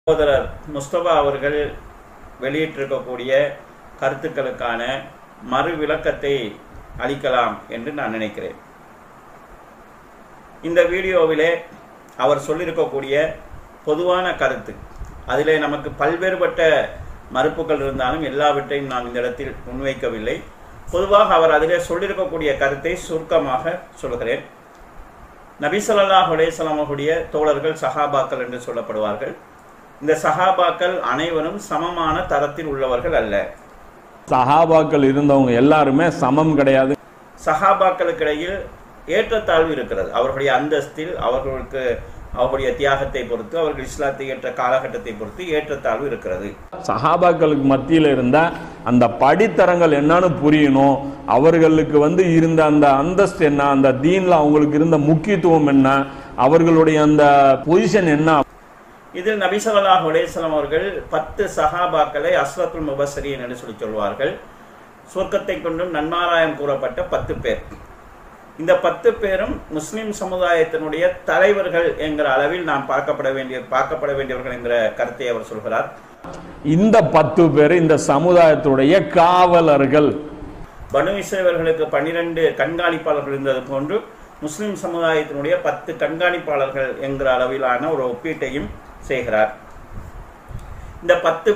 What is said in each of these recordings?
சகோதரர் முஸ்தபா அவர்கள் வெளியிட்டிருக்கக்கூடிய கருத்துக்களுக்கான மறு விளக்கத்தை அளிக்கலாம் என்று நான் நினைக்கிறேன். இந்த வீடியோவிலே அவர் சொல்லியிருக்கக்கூடிய பொதுவான கருத்து, அதிலே நமக்கு பல்வேறுபட்ட மறுப்புகள் இருந்தாலும் எல்லாவற்றையும் நாம் இந்த இடத்தில் முன்வைக்கவில்லை. பொதுவாக அவர் அதிலே சொல்லியிருக்கக்கூடிய கருத்தை சுருக்கமாக சொல்கிறேன். நபி ஸல்லல்லாஹு அலைஹி வஸல்லம் அவர்களுடைய தோழர்கள் சஹாபாக்கள் என்று சொல்லப்படுவார்கள். இந்த சஹாபாக்கள் அனைவரும் சமமான தரத்தில் உள்ளவர்கள் அல்ல. சஹாபாக்கள் இருந்தவங்க எல்லாருமே சமம் கிடையாது. சஹாபாக்களுக்கிடையில் ஏற்றத்தாழ்வு இருக்கிறது. அவர்களுடைய அந்தஸ்தில், அவர்களுடைய தியாகத்தை பொறுத்து, அவர்கள் இஸ்லாத்தை ஏற்ற காலகட்டத்தை பொறுத்து ஏற்றத்தாழ்வு இருக்கிறது. சஹாபாக்களுக்கு மத்தியில் இருந்த அந்த படித்தரங்கள் என்னன்னு புரியணும். அவர்களுக்கு இருந்த அந்த அந்தஸ்து என்ன, அந்த தீன்ல அவங்களுக்கு இருந்த முக்கியத்துவம் என்ன, அவர்களுடைய அந்த பொசிஷன் என்ன. இதில் நபி ஸல்லல்லாஹு அலைஹி வஸல்லம் அவர்கள் 10 சஹாபாக்களை அஸ்ரத்துல் முபஸ்ஸிரீன் என்று சொல்வார்கள். சொர்க்கத்தை கொண்டும் நன்மாராயம் கூறப்பட்ட 10 பேர். இந்த 10 பேரும் முஸ்லிம் சமுதாயத்தினுடைய தலைவர்கள் என்கிற அளவில் நாம் பார்க்கப்பட வேண்டியவர்கள் என்கிற கருத்தை அவர் சொல்கிறார். இந்த 10 பேர் இந்த சமுதாயத்துடைய காவலர்கள். பனு இஸ்ரவேலர்களுக்கு 12 கண்காணிப்பாளர்கள் இருந்தது போன்று முஸ்லிம் சமுதாயத்தினுடைய 10 கண்காணிப்பாளர்கள் என்கிற அளவிலான ஒரு ஒப்பீட்டையும் செய்கிறார். இந்த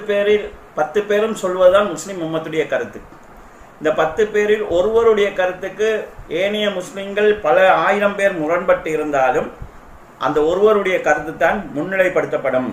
10 பேரும் சொல்வதுதான் முஸ்லிம் உம்மத்துடைய கருத்து. இந்த 10 பேரில் ஒருவருடைய கருத்துக்கு ஏனைய முஸ்லிம்கள் பல ஆயிரம் பேர் முரண்பட்டு இருந்தாலும் அந்த ஒருவருடைய கருத்து தான் முன்னிலைப்படுத்தப்படும்.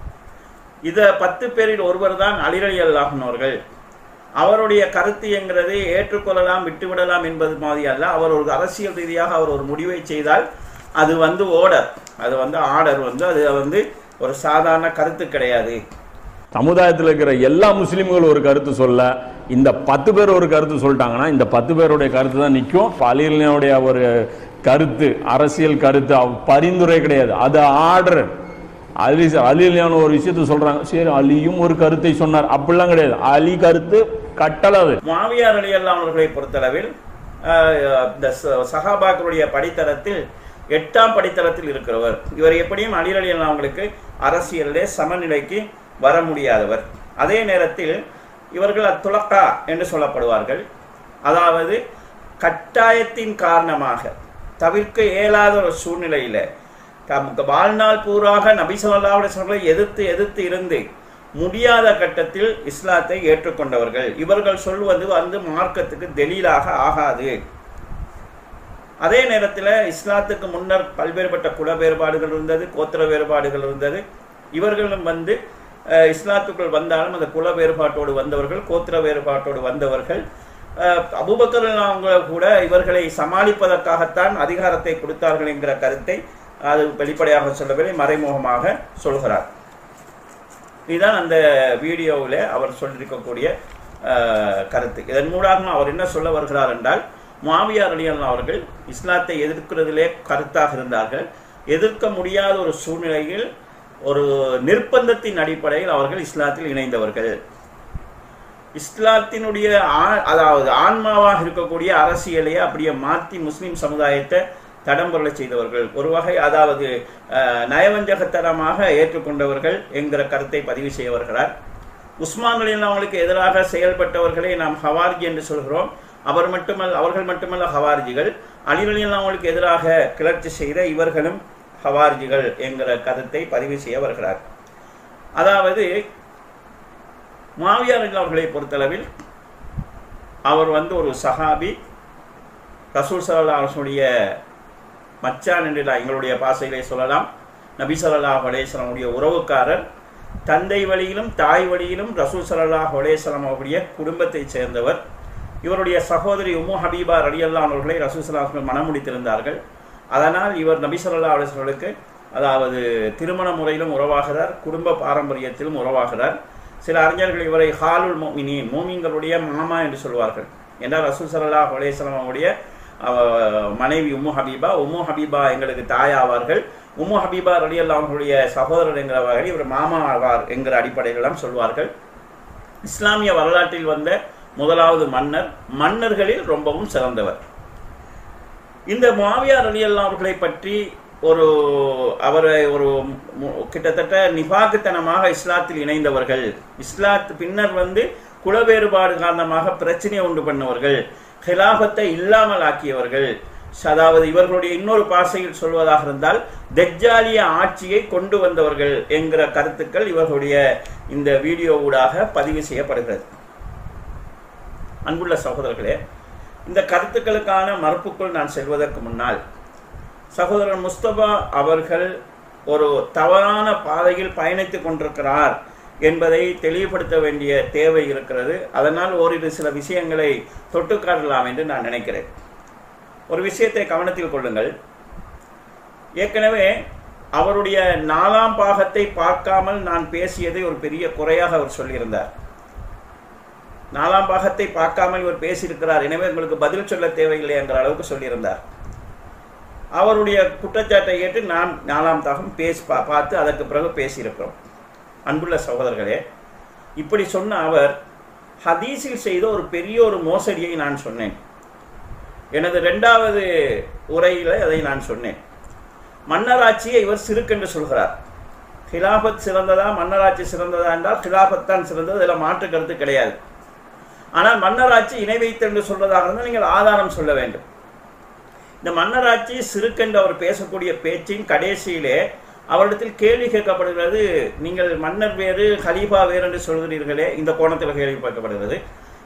இந்த 10 பேரில் ஒருவர் தான் அலி ரலியல்லாஹு அன்ஹு அவர்கள். அவருடைய கருத்து என்கிறது ஏற்றுக்கொள்ளலாம் விட்டுவிடலாம் என்பது மாதிரி அல்ல. அவர் ஒரு அரசியல் ரீதியாக அவர் ஒரு முடிவை செய்தால் அது ஓர்டர், அது ஆர்டர், அது ஒரு சாதாரண கருத்து கிடையாது. சமுதாயத்தில் இருக்கிற எல்லா முஸ்லிம்களும் ஒரு கருத்து சொல்ல, இந்த 10 பேர் ஒரு கருத்து சொல்லிட்டாங்கன்னா இந்த 10 பேருடைய கருத்து தான் நிற்கும். அலியுடைய ஒரு கருத்து அரசியல் கருத்து, பரிந்துரை கிடையாது, அது ஆர்டர். அலியான ஒரு விஷயத்த சொல்றாங்க, சரி அலியும் ஒரு கருத்தை சொன்னார், அப்படிலாம் கிடையாது. அலி கருத்து கட்டளை. முஆவியா ரலியல்லாஹு அன்ஹு அவர்களை பொறுத்தளவில் இந்த சஹாபாக்களுடைய படித்தரத்தில் 8ஆம் படித்தரத்தில் இருக்கிறவர். இவர் எப்படியும் அலி ரலியல்லாஹு அவங்களுக்கு அரசியலிலே சமநிலைக்கு வர முடியாதவர். அதே நேரத்தில் இவர்கள் அத்துலக்கா என்று சொல்லப்படுவார்கள். அதாவது கட்டாயத்தின் காரணமாக தவிர்க்க இயலாத ஒரு சூழ்நிலையில் வாழ்நாள் பூராக நபி ஸல்லல்லாஹு அலைஹி வஸல்லம் எதிர்த்து இருந்து முடியாத கட்டத்தில் இஸ்லாத்தை ஏற்றுக்கொண்டவர்கள். இவர்கள் சொல்வது மார்க்கத்துக்கு தெலீலாக ஆகாது. அதே நேரத்தில் இஸ்லாத்துக்கு முன்னர் பல்வேறுபட்ட குல வேறுபாடுகள் இருந்தது, கோத்திர வேறுபாடுகள் இருந்தது. இவர்களும் இஸ்லாத்துக்குள் வந்தாலும் அந்த குல வேறுபாட்டோடு வந்தவர்கள், கோத்திர வேறுபாட்டோடு வந்தவர்கள். அபூபக்கர் அவங்க கூட இவர்களை சமாளிப்பதற்காகத்தான் அதிகாரத்தை கொடுத்தார்கள் என்கிற கருத்தை அது வெளிப்படையாக சொல்லவில்லை, மறைமுகமாக சொல்கிறார். இதுதான் அந்த வீடியோவில் அவர் சொல்லியிருக்கக்கூடிய கருத்து. இதன் மூலமாக அவர் என்ன சொல்ல வருகிறார் என்றால், முஆவியா ரலியல்லாஹு அவர்கள் இஸ்லாத்தை எதிர்க்கிறதிலே கருத்தாக இருந்தார்கள். எதிர்க்க முடியாத ஒரு சூழ்நிலையில் ஒரு நிர்பந்தத்தின் அடிப்படையில் அவர்கள் இஸ்லாத்தில் இணைந்தவர்கள். இஸ்லாத்தினுடைய அதாவது ஆன்மாவாக இருக்கக்கூடிய அரசியலையே அப்படியே மாற்றி முஸ்லிம் சமுதாயத்தை தடம்பொருளை செய்தவர்கள். ஒரு வகை அதாவது நயவஞ்சகத்தனமாக ஏற்றுக்கொண்டவர்கள் என்கிற கருத்தை பதிவு செய்ய வருகிறார். உஸ்மான் ரலியல்லாஹு அவங்களுக்கு எதிராக செயல்பட்டவர்களை நாம் ஹவாரிஜி என்று சொல்கிறோம். அவர்கள் மட்டுமல்ல ஹவாரிஜிகள். அலி ரலியல்லாஹு அவங்களுக்கு எதிராக கிளர்ச்சி செய்த இவர்களும் ஹவாரிஜிகள் என்கிற கருத்தை பதிவு செய்ய வருகிறார். அதாவது முஆவியா ரலியல்லாஹு அவர்களை பொறுத்தளவில் அவர் ஒரு சஹாபி, ரசூல் ஸல்லல்லாஹு அலைஹி வஸல்லம் மச்சான் என்று எங்களுடைய பாசையிலே சொல்லலாம். நபி ஸல்லல்லாஹு அலைஹி வஸல்லம் உறவுக்காரர். தந்தை வழியிலும் தாய் வழியிலும் ரசூல் ஸல்லல்லாஹு அலைஹி வஸல்லம் அவருடைய குடும்பத்தைச் சேர்ந்தவர். இவருடைய சகோதரி உம்மு ஹபீபா ரலியல்லாஹு அவர்களை ரசூல் ஸல்லல்லாஹு அலைஹி வஸல்லம் மணமுடித்திருந்தார்கள். அதனால் இவர் நபி ஸல்லல்லாஹு அலைஹி வஸல்லுக்கு அதாவது திருமண முறையிலும் உறவாகிறார், குடும்ப பாரம்பரியத்திலும் உறவாகிறார். சில அறிஞர்கள் இவரை ஹாலுல் முஃமினீன், மூமின்களுடைய மாமா என்று சொல்வார்கள். என்றால் ரசூல் ஸல்லல்லாஹு அலைஹி வஸல்லம் அவருடைய மனைவி உம்மு ஹபீபா எங்களுக்கு தாயாவார்கள். உம்மு ஹபீபா ரலியல்லாஹு அன்ஹுடைய சகோதரர் என்கிற வகையில் இவர் மாமா ஆவார் என்கிற அடிப்படையிலாம் சொல்வார்கள். இஸ்லாமிய வரலாற்றில் வந்த முதலாவது மன்னர்களில் ரொம்பவும் சிறந்தவர். இந்த முஆவியா ரலியல்லாஹு அவர்களை பற்றி அவரை கிட்டத்தட்ட நிபாக்குத்தனமாக இஸ்லாத்தில் இணைந்தவர்கள், இஸ்லாத்து பின்னர் குல வேறுபாடு காரணமாக பிரச்சனையை உண்டு பண்ணவர்கள், ஹிலாபத்தை இல்லாமல் ஆக்கியவர்கள், அதாவது இவர்களுடைய இன்னொரு பாஷையில் சொல்வதாக இருந்தால் தஜ்ஜாலிய ஆட்சியை கொண்டு வந்தவர்கள் என்கிற கருத்துக்கள் இவர்களுடைய இந்த வீடியோ ஊடாக பதிவு செய்யப்படுகிறது. அன்புள்ள சகோதரர்களே, இந்த கருத்துக்களுக்கான மறுப்புக்குள் நான் செல்வதற்கு முன்னால் சகோதரர் முஸ்தபா அவர்கள் ஒரு தவறான பாதையில் பயணித்துக் கொண்டிருக்கிறார் என்பதை தெளிவுபடுத்த வேண்டிய தேவை இருக்கிறது. அதனால் ஓரிரு சில விஷயங்களை தொட்டுக்காட்டலாம் என்று நான் நினைக்கிறேன். ஒரு விஷயத்தை கவனத்தில் கொள்ளுங்கள். ஏற்கனவே அவருடைய 4ஆம் பாகத்தை பார்க்காமல் நான் பேசியதை ஒரு பெரிய குறையாக அவர் சொல்லியிருந்தார். 4ஆம் பாகத்தை பார்க்காமல் இவர் பேசியிருக்கிறார், எனவே உங்களுக்கு பதில் சொல்ல தேவையில்லை என்கிற அளவுக்கு சொல்லியிருந்தார். அவருடைய குற்றச்சாட்டை ஏற்று நான் 4ஆம் பாகம் பார்த்து அதற்கு பிறகு பேசியிருக்கிறோம். அன்புள்ள சகோதரர்களே, இப்படி சொன்ன அவர் ஹதீஸில் செய்த ஒரு பெரிய ஒரு மோசடியை நான் சொன்னேன். எனது 2வது உரையில் அதை நான் சொன்னேன். மன்னராட்சியை இவர் சிறுக்கென்று சொல்கிறார். ஹிலாபத் சிறந்ததா மன்னராட்சி சிறந்ததா என்றால் ஹிலாபத் தான் சிறந்தது, அதில் மாற்று கருத்து கிடையாது. ஆனால் மன்னராட்சி இணை வைத்து என்று சொல்வதாக இருந்தால் நீங்கள் ஆதாரம் சொல்ல வேண்டும். இந்த மன்னராட்சி சிறுக்கென்று அவர் பேசக்கூடிய பேச்சின் கடைசியிலே அவரிடத்தில் கேள்வி கேட்கப்படுகிறது. நீங்கள் மன்னர் வேறு ஹலீஃபா வேறு என்று சொல்கிறீர்களே, இந்த கோணத்தில் கேள்வி கேட்கப்படுகிறது.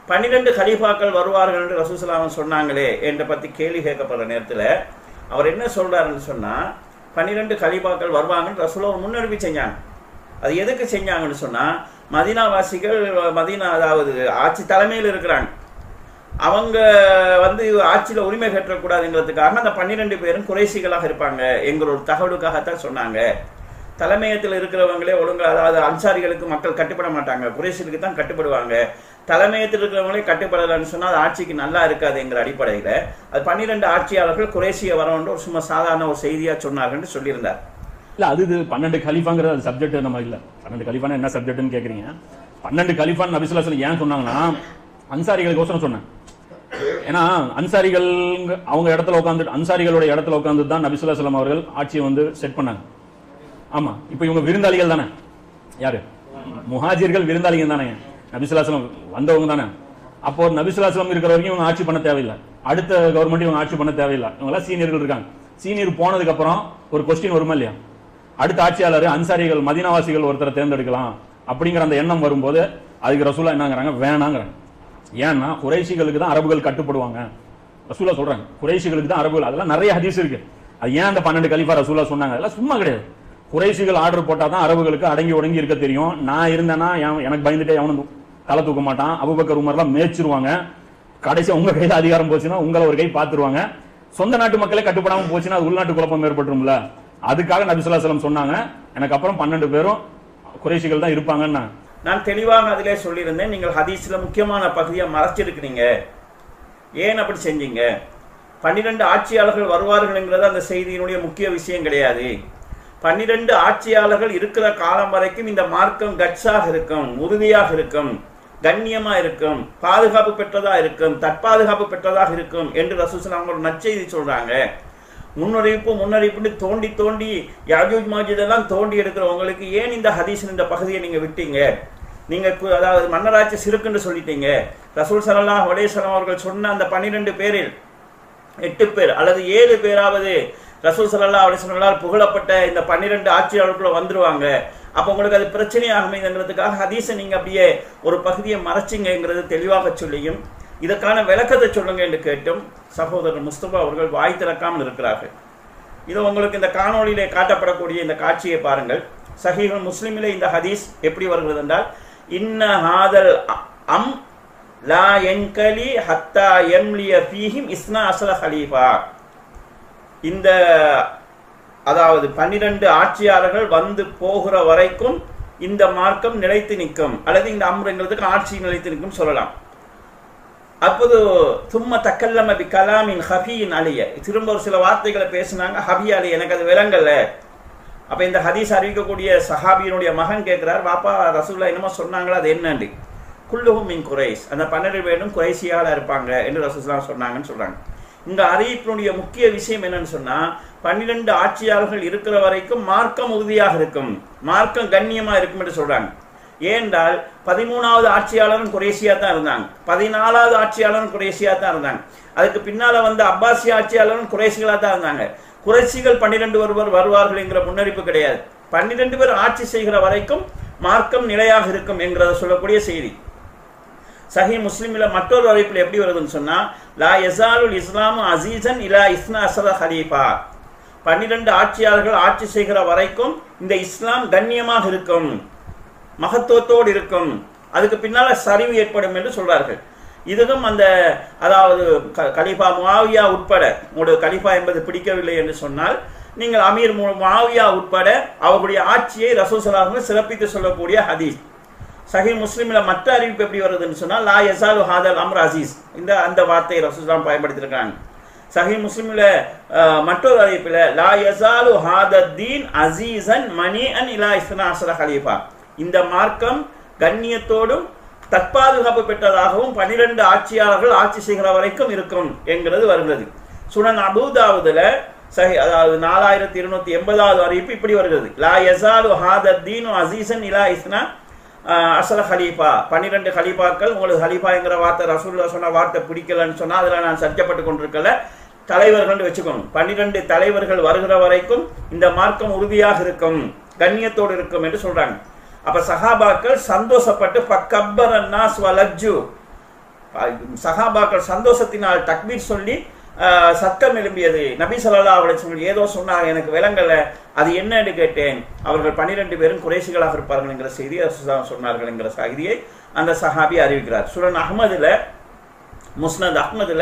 12 கலீஃபாக்கள் வருவார்கள் என்று ரசூலுல்லாஹ் சொன்னாங்களே என்ற பற்றி கேள்வி கேட்கப்படுற நேரத்தில் அவர் என்ன சொல்றாருன்னு சொன்னால், 12 கலீஃபாக்கள் வருவாங்கன்னு ரசூலுல்லாஹ் முன்னறிவி செஞ்சாங்க. அது எதுக்கு செஞ்சாங்கன்னு சொன்னால், மதீனாவாசிகள் அதாவது ஆட்சி தலைமையில் இருக்கிறாங்க, அவங்க ஆட்சியில் உரிமை பெற்றக்கூடாதுங்கிறதுக்காக அந்த 12 பேரும் குறைசிகளாக இருப்பாங்க என்கிற ஒரு தகவலுக்காகத்தான் சொன்னாங்க. தலைமையத்தில் இருக்கிறவங்களே ஒழுங்கு, அதாவது அன்சாரிகளுக்கு மக்கள் கட்டுப்பட மாட்டாங்க, குறைசிகளுக்கு தான் கட்டுப்படுவாங்க. தலைமையத்தில் இருக்கிறவங்களே கட்டுப்படலைன்னு சொன்னால் அது ஆட்சிக்கு நல்லா இருக்காது என்கிற அடிப்படையில் அது 12 ஆட்சியாளர்கள் குறைசியை வரவன்று ஒரு சும்மா சாதாரண ஒரு செய்தியாக சொன்னார்கள் சொல்லியிருந்தார். இல்லை, அது 12 கலீஃபாங்கிற சப்ஜெக்ட் நம்ம இல்லை. 12 கலீஃபான என்ன சப்ஜெக்ட்னு கேட்குறீங்க. 12 கலீஃபான் நபி ஸல்லல்லாஹு அலைஹி வஸல்லம் ஏன் சொன்னாங்கன்னா, அன்சாரிகளுக்கோசரம் சொன்னேன். ஏன்னா அன்சாரிகள் அவங்க இடத்துல உட்காந்து, அன்சாரிகளுடைய இடத்துல உட்காந்து தான் நபி ஸல்லல்லாஹு அலைஹி வஸல்லம் அவர்கள் ஆட்சியை செட் பண்ணாங்க. ஆமா, இப்போ இவங்க விருந்தாளிகள் தானே. யாரு? முஹாஜிர்கள் விருந்தாளிகள் தானே, நபி ஸல்லல்லாஹு அலைஹி வஸல்லம் வந்தவங்க தானே. அப்போ நபி ஸல்லல்லாஹு அலைஹி வஸல்லம் இருக்கிற வரைக்கும் இவங்க ஆட்சி பண்ண தேவையில்லை, அடுத்த கவர்மெண்ட் இவங்க ஆட்சி பண்ண தேவையில்லை. இவங்களாம் சீனியர்கள் இருக்காங்க. சீனியர் போனதுக்கு அப்புறம் ஒரு கொஸ்டின் வருமா இல்லையா, அடுத்த ஆட்சியாளர் அன்சாரிகள் மதீனாவாசிகள் ஒருத்தரை தேர்ந்தெடுக்கலாம் அப்படிங்கிற அந்த எண்ணம் வரும்போது அதுக்கு ரசூலுல்லாஹ் என்னங்கிறாங்க, வேணாங்கிறாங்க. ஏன்னா குறைஷிகளுக்கு தான் அரபுகள் கட்டுப்படுவாங்க. ரசூலுல்லாஹ் சொல்றாங்க குறைஷிகளுக்கு தான் அரபுகள். அதெல்லாம் நிறைய ஹதீஸ் இருக்கு. அது ஏன் அந்த 12 கலீஃபா ரசூலுல்லாஹ் சொன்னாங்க, அதெல்லாம் சும்மா கிடையாது. குறைஷிகள் ஆர்டர் போட்டா தான் அரபுகளுக்கு அடங்கி ஒடுங்கி இருக்க தெரியும். நான் இருந்தேன்னா எனக்கு பயந்துட்டே எவனும் தலை தூக்க மாட்டான். அபூபக்கர் உமர்லாம் மேய்ச்சிருவாங்க. கடைசியா உங்க கையில அதிகாரம் போச்சுன்னா உங்களை ஒரு கை பார்த்துருவாங்க. சொந்த நாட்டு மக்களே கட்டுப்படாம போச்சுன்னா அது உள்நாட்டு குழப்பம் ஏற்பட்டுரும்ல. அதுக்காக நபி ஸல்லல்லாஹு அலைஹி வஸல்லம் சொன்னாங்க, எனக்கு அப்புறம் 12 பேரும் குறைஷிகள் தான் இருப்பாங்கன்னா. நான் தெளிவாக அதிலே சொல்லியிருந்தேன், நீங்கள் ஹதீஸ்ல முக்கியமான பகுதியை மறைச்சிருக்கிறீங்க. ஏன் அப்படி செஞ்சீங்க? 12 ஆட்சியாளர்கள் வருவார்கள்ங்கிறது அந்த செய்தியினுடைய முக்கிய விஷயம் கிடையாது. 12 ஆட்சியாளர்கள் இருக்கிற காலம் வரைக்கும் இந்த மார்க்கம் கட்சாக இருக்கும், உறுதியாக இருக்கும், கண்ணியமா இருக்கும், பாதுகாப்பு பெற்றதா இருக்கும், தற்பாதுகாப்பு பெற்றதாக இருக்கும் என்று ரசூலுல்லாஹ் ஒரு நற்செய்தி சொல்றாங்க. முன்னறிவிப்பு தோண்டி தோண்டி யாஜூஜ் மாஜூஜ் எல்லாம் தோண்டி எடுக்கிறவங்களுக்கு ஏன் இந்த ஹதீஸின் இந்த பகுதியை நீங்க விட்டீங்க? நீங்க அதாவது மன்னராட்சி சிறுக்குன்னு சொல்லிட்டீங்க. ரசூல் ஸல்லல்லாஹு அலைஹி வஸல்லம் அவர்கள் சொன்ன அந்த 12 பேரில் 8 பேர் அல்லது 7 பேராவது ரசூல் ஸல்லல்லாஹு அலைஹி வஸல்லம் புகழப்பட்ட இந்த 12 ஆட்சியாளர்களுக்குள்ள வந்துருவாங்க. அப்ப உங்களுக்கு அது பிரச்சனையாகுங்கிறதுக்காக ஹதீஸை நீங்க அப்படியே ஒரு பகுதியை மறைச்சிங்கிறது தெளிவாக சொல்லியும் இதற்கான விளக்கத்தை சொல்லுங்க என்று கேட்டும் சகோதரர் முஸ்தபா அவர்கள் வாய் திறக்காமல் இருக்கிறார்கள். இது உங்களுக்கு இந்த காணொளியிலே காட்டப்படக்கூடிய இந்த காட்சியை பாருங்கள். சஹீஹுல் முஸ்லிமிலே இந்த ஹதீஸ் எப்படி வருகிறது என்றால், இன்ன ஹாதல் அம் லா யன்கலி ஹத்தா யம்லிய ஃபீஹிம் இஸ்னா அஸ்ர ஹலீஃபா. இந்த அதாவது 12 ஆட்சியாளர்கள் வந்து போகிற வரைக்கும் இந்த மார்க்கம் நிலைத்து நிற்கும், அல்லது இந்த அம்ருங்கிறதுக்கு ஆட்சி நிலைத்து நிற்கும் சொல்லலாம். அப்போது தும்ம தக்கல்லம பி கலாமின் ஹபியின் அலிய, திரும்ப ஒரு சில வார்த்தைகளை பேசினாங்க. ஹபி அலி, எனக்கு அது விளங்கல. அப்ப இந்த ஹதீஸ் அறிவிக்கக்கூடிய சஹாபியினுடைய மகன் கேட்கிறார், பாப்பா ரசூலுல்லாஹ் என்னமோ சொன்னாங்களா, அது என்னண்டு? குல்லுஹும் மின் குறைஸ், அந்த 12 பேரும் குறைசியால இருப்பாங்க என்று ரசூலுல்லாஹ் சொன்னாங்கன்னு சொல்றாங்க. இங்க அறிவிப்பினுடைய முக்கிய விஷயம் என்னன்னு சொன்னா 12 ஆட்சியாளர்கள் இருக்கிற வரைக்கும் மார்க்கம் உறுதியாக இருக்கும், மார்க்கம் கண்ணியமா இருக்கும் என்று சொல்றாங்க. ஏனென்றால் 13வது ஆட்சியாளரும் குறைஷியா தான் இருந்தாங்க, 14வது ஆட்சியாளரும் குறைஷியா தான் இருந்தாங்க, அதுக்கு பின்னால வந்து அப்பாசிய ஆட்சியாளரும் குறைஷிகளா தான் இருந்தாங்க. குறைஷிகள் 12 வருவார்கள் என்கிற முன்னறிப்பு கிடையாது. 12 பேர் ஆட்சி செய்கிற வரைக்கும் மார்க்கம் நிலையாக இருக்கும் என்கிறத சொல்லக்கூடிய செய்தி. சஹி முஸ்லிம்ல மற்றொரு அறிவிப்பில் எப்படி வருதுன்னு சொன்னா, லா யஸாலுல் இஸ்லாமு அசீசன் இலா இஸ்னா அஸர ஹலீஃபா, 12 ஆட்சியாளர்கள் ஆட்சி செய்கிற வரைக்கும் இந்த இஸ்லாம் கண்ணியமாக இருக்கும், மகத்துவத்தோடு இருக்கும், அதுக்கு பின்னால சரிவு ஏற்படும் என்று சொல்றார்கள். இதுவும் அந்த அதாவது கலிஃபா முஆவியா உட்பட, உங்களுடைய கலிஃபா என்பது பிடிக்கவில்லை என்று சொன்னால் நீங்கள் அமீர் முஆவியா உட்பட அவருடைய ஆட்சியை ரசூல் ஸல்லல்லாஹு அலைஹி வஸல்லம் சிறப்பித்து சொல்லக்கூடிய ஹதீஸ். சஹீஹ் முஸ்லிம்ல மற்ற அறிவிப்பு எப்படி வருதுன்னு சொன்னால், லா யஸாலு ஹாதல் அம்ர் அசீஸ், அந்த வார்த்தையை ரசூல் ஸல்லல்லாஹு பயன்படுத்தியிருக்காங்க. சஹீஹ் முஸ்லிம்ல மற்றொரு அறிவிப்பில் லா யஸாலு ஹாதத் தீன் அசீஸன் மனிஅன் இலா இஸ்னா அஸர ஹலீஃபா, இந்த மார்க்கம் கண்ணியத்தோடும் தற்பாதுகாப்பு பெற்றதாகவும் 12 ஆட்சியாளர்கள் ஆட்சி செய்கிற வரைக்கும் இருக்கும் என்கிறது வருகிறது. சுனன் அபூதாவுதுல அதாவது 4280வது அறிவிப்பு இப்படி வருகிறது, லா யஸாலு ஹாதத் தீனு அசீஸன் இலா இஸ்னா அஸர ஹலீஃபா, 12 ஹலீஃபாக்கள். உங்களுக்கு ஹலீஃபா என்கிற வார்த்தை ரசூலுல்லாஹ் சொன்ன வார்த்தை பிடிக்கலன்னு சொன்னா அதில் நான் சர்ச்சைப்பட்டு கொண்டிருக்கல, தலைவர்கள் வச்சுக்கணும். 12 தலைவர்கள் வருகிற வரைக்கும் இந்த மார்க்கம் உறுதியாக இருக்கும், கண்ணியத்தோடு இருக்கும் என்று சொல்றாங்க. அப்ப சஹாபாக்கள் சந்தோஷப்பட்டு பக்கப்பர் அன்னாஸ் வலஜ்ஜு, சஹாபாக்கள் சந்தோஷத்தினால் தக்பீர் சொல்லி சத்தம் எழும்பியது. நபி ஸல்லல்லாஹு அலைஹி வஸல்லம் ஏதோ சொன்னாங்க, எனக்கு விளங்கல, அது என்னன்னு கேட்டேன். அவர்கள் 12 பேரும் குறைஷிகளாக இருப்பார்கள் என்கிற செய்தியை சொன்னார்கள் என்கிற செய்தியை அந்த சஹாபி அறிவிக்கிறார். சுனன் அஹ்மதுல, முஸ்னத் அஹ்மதுல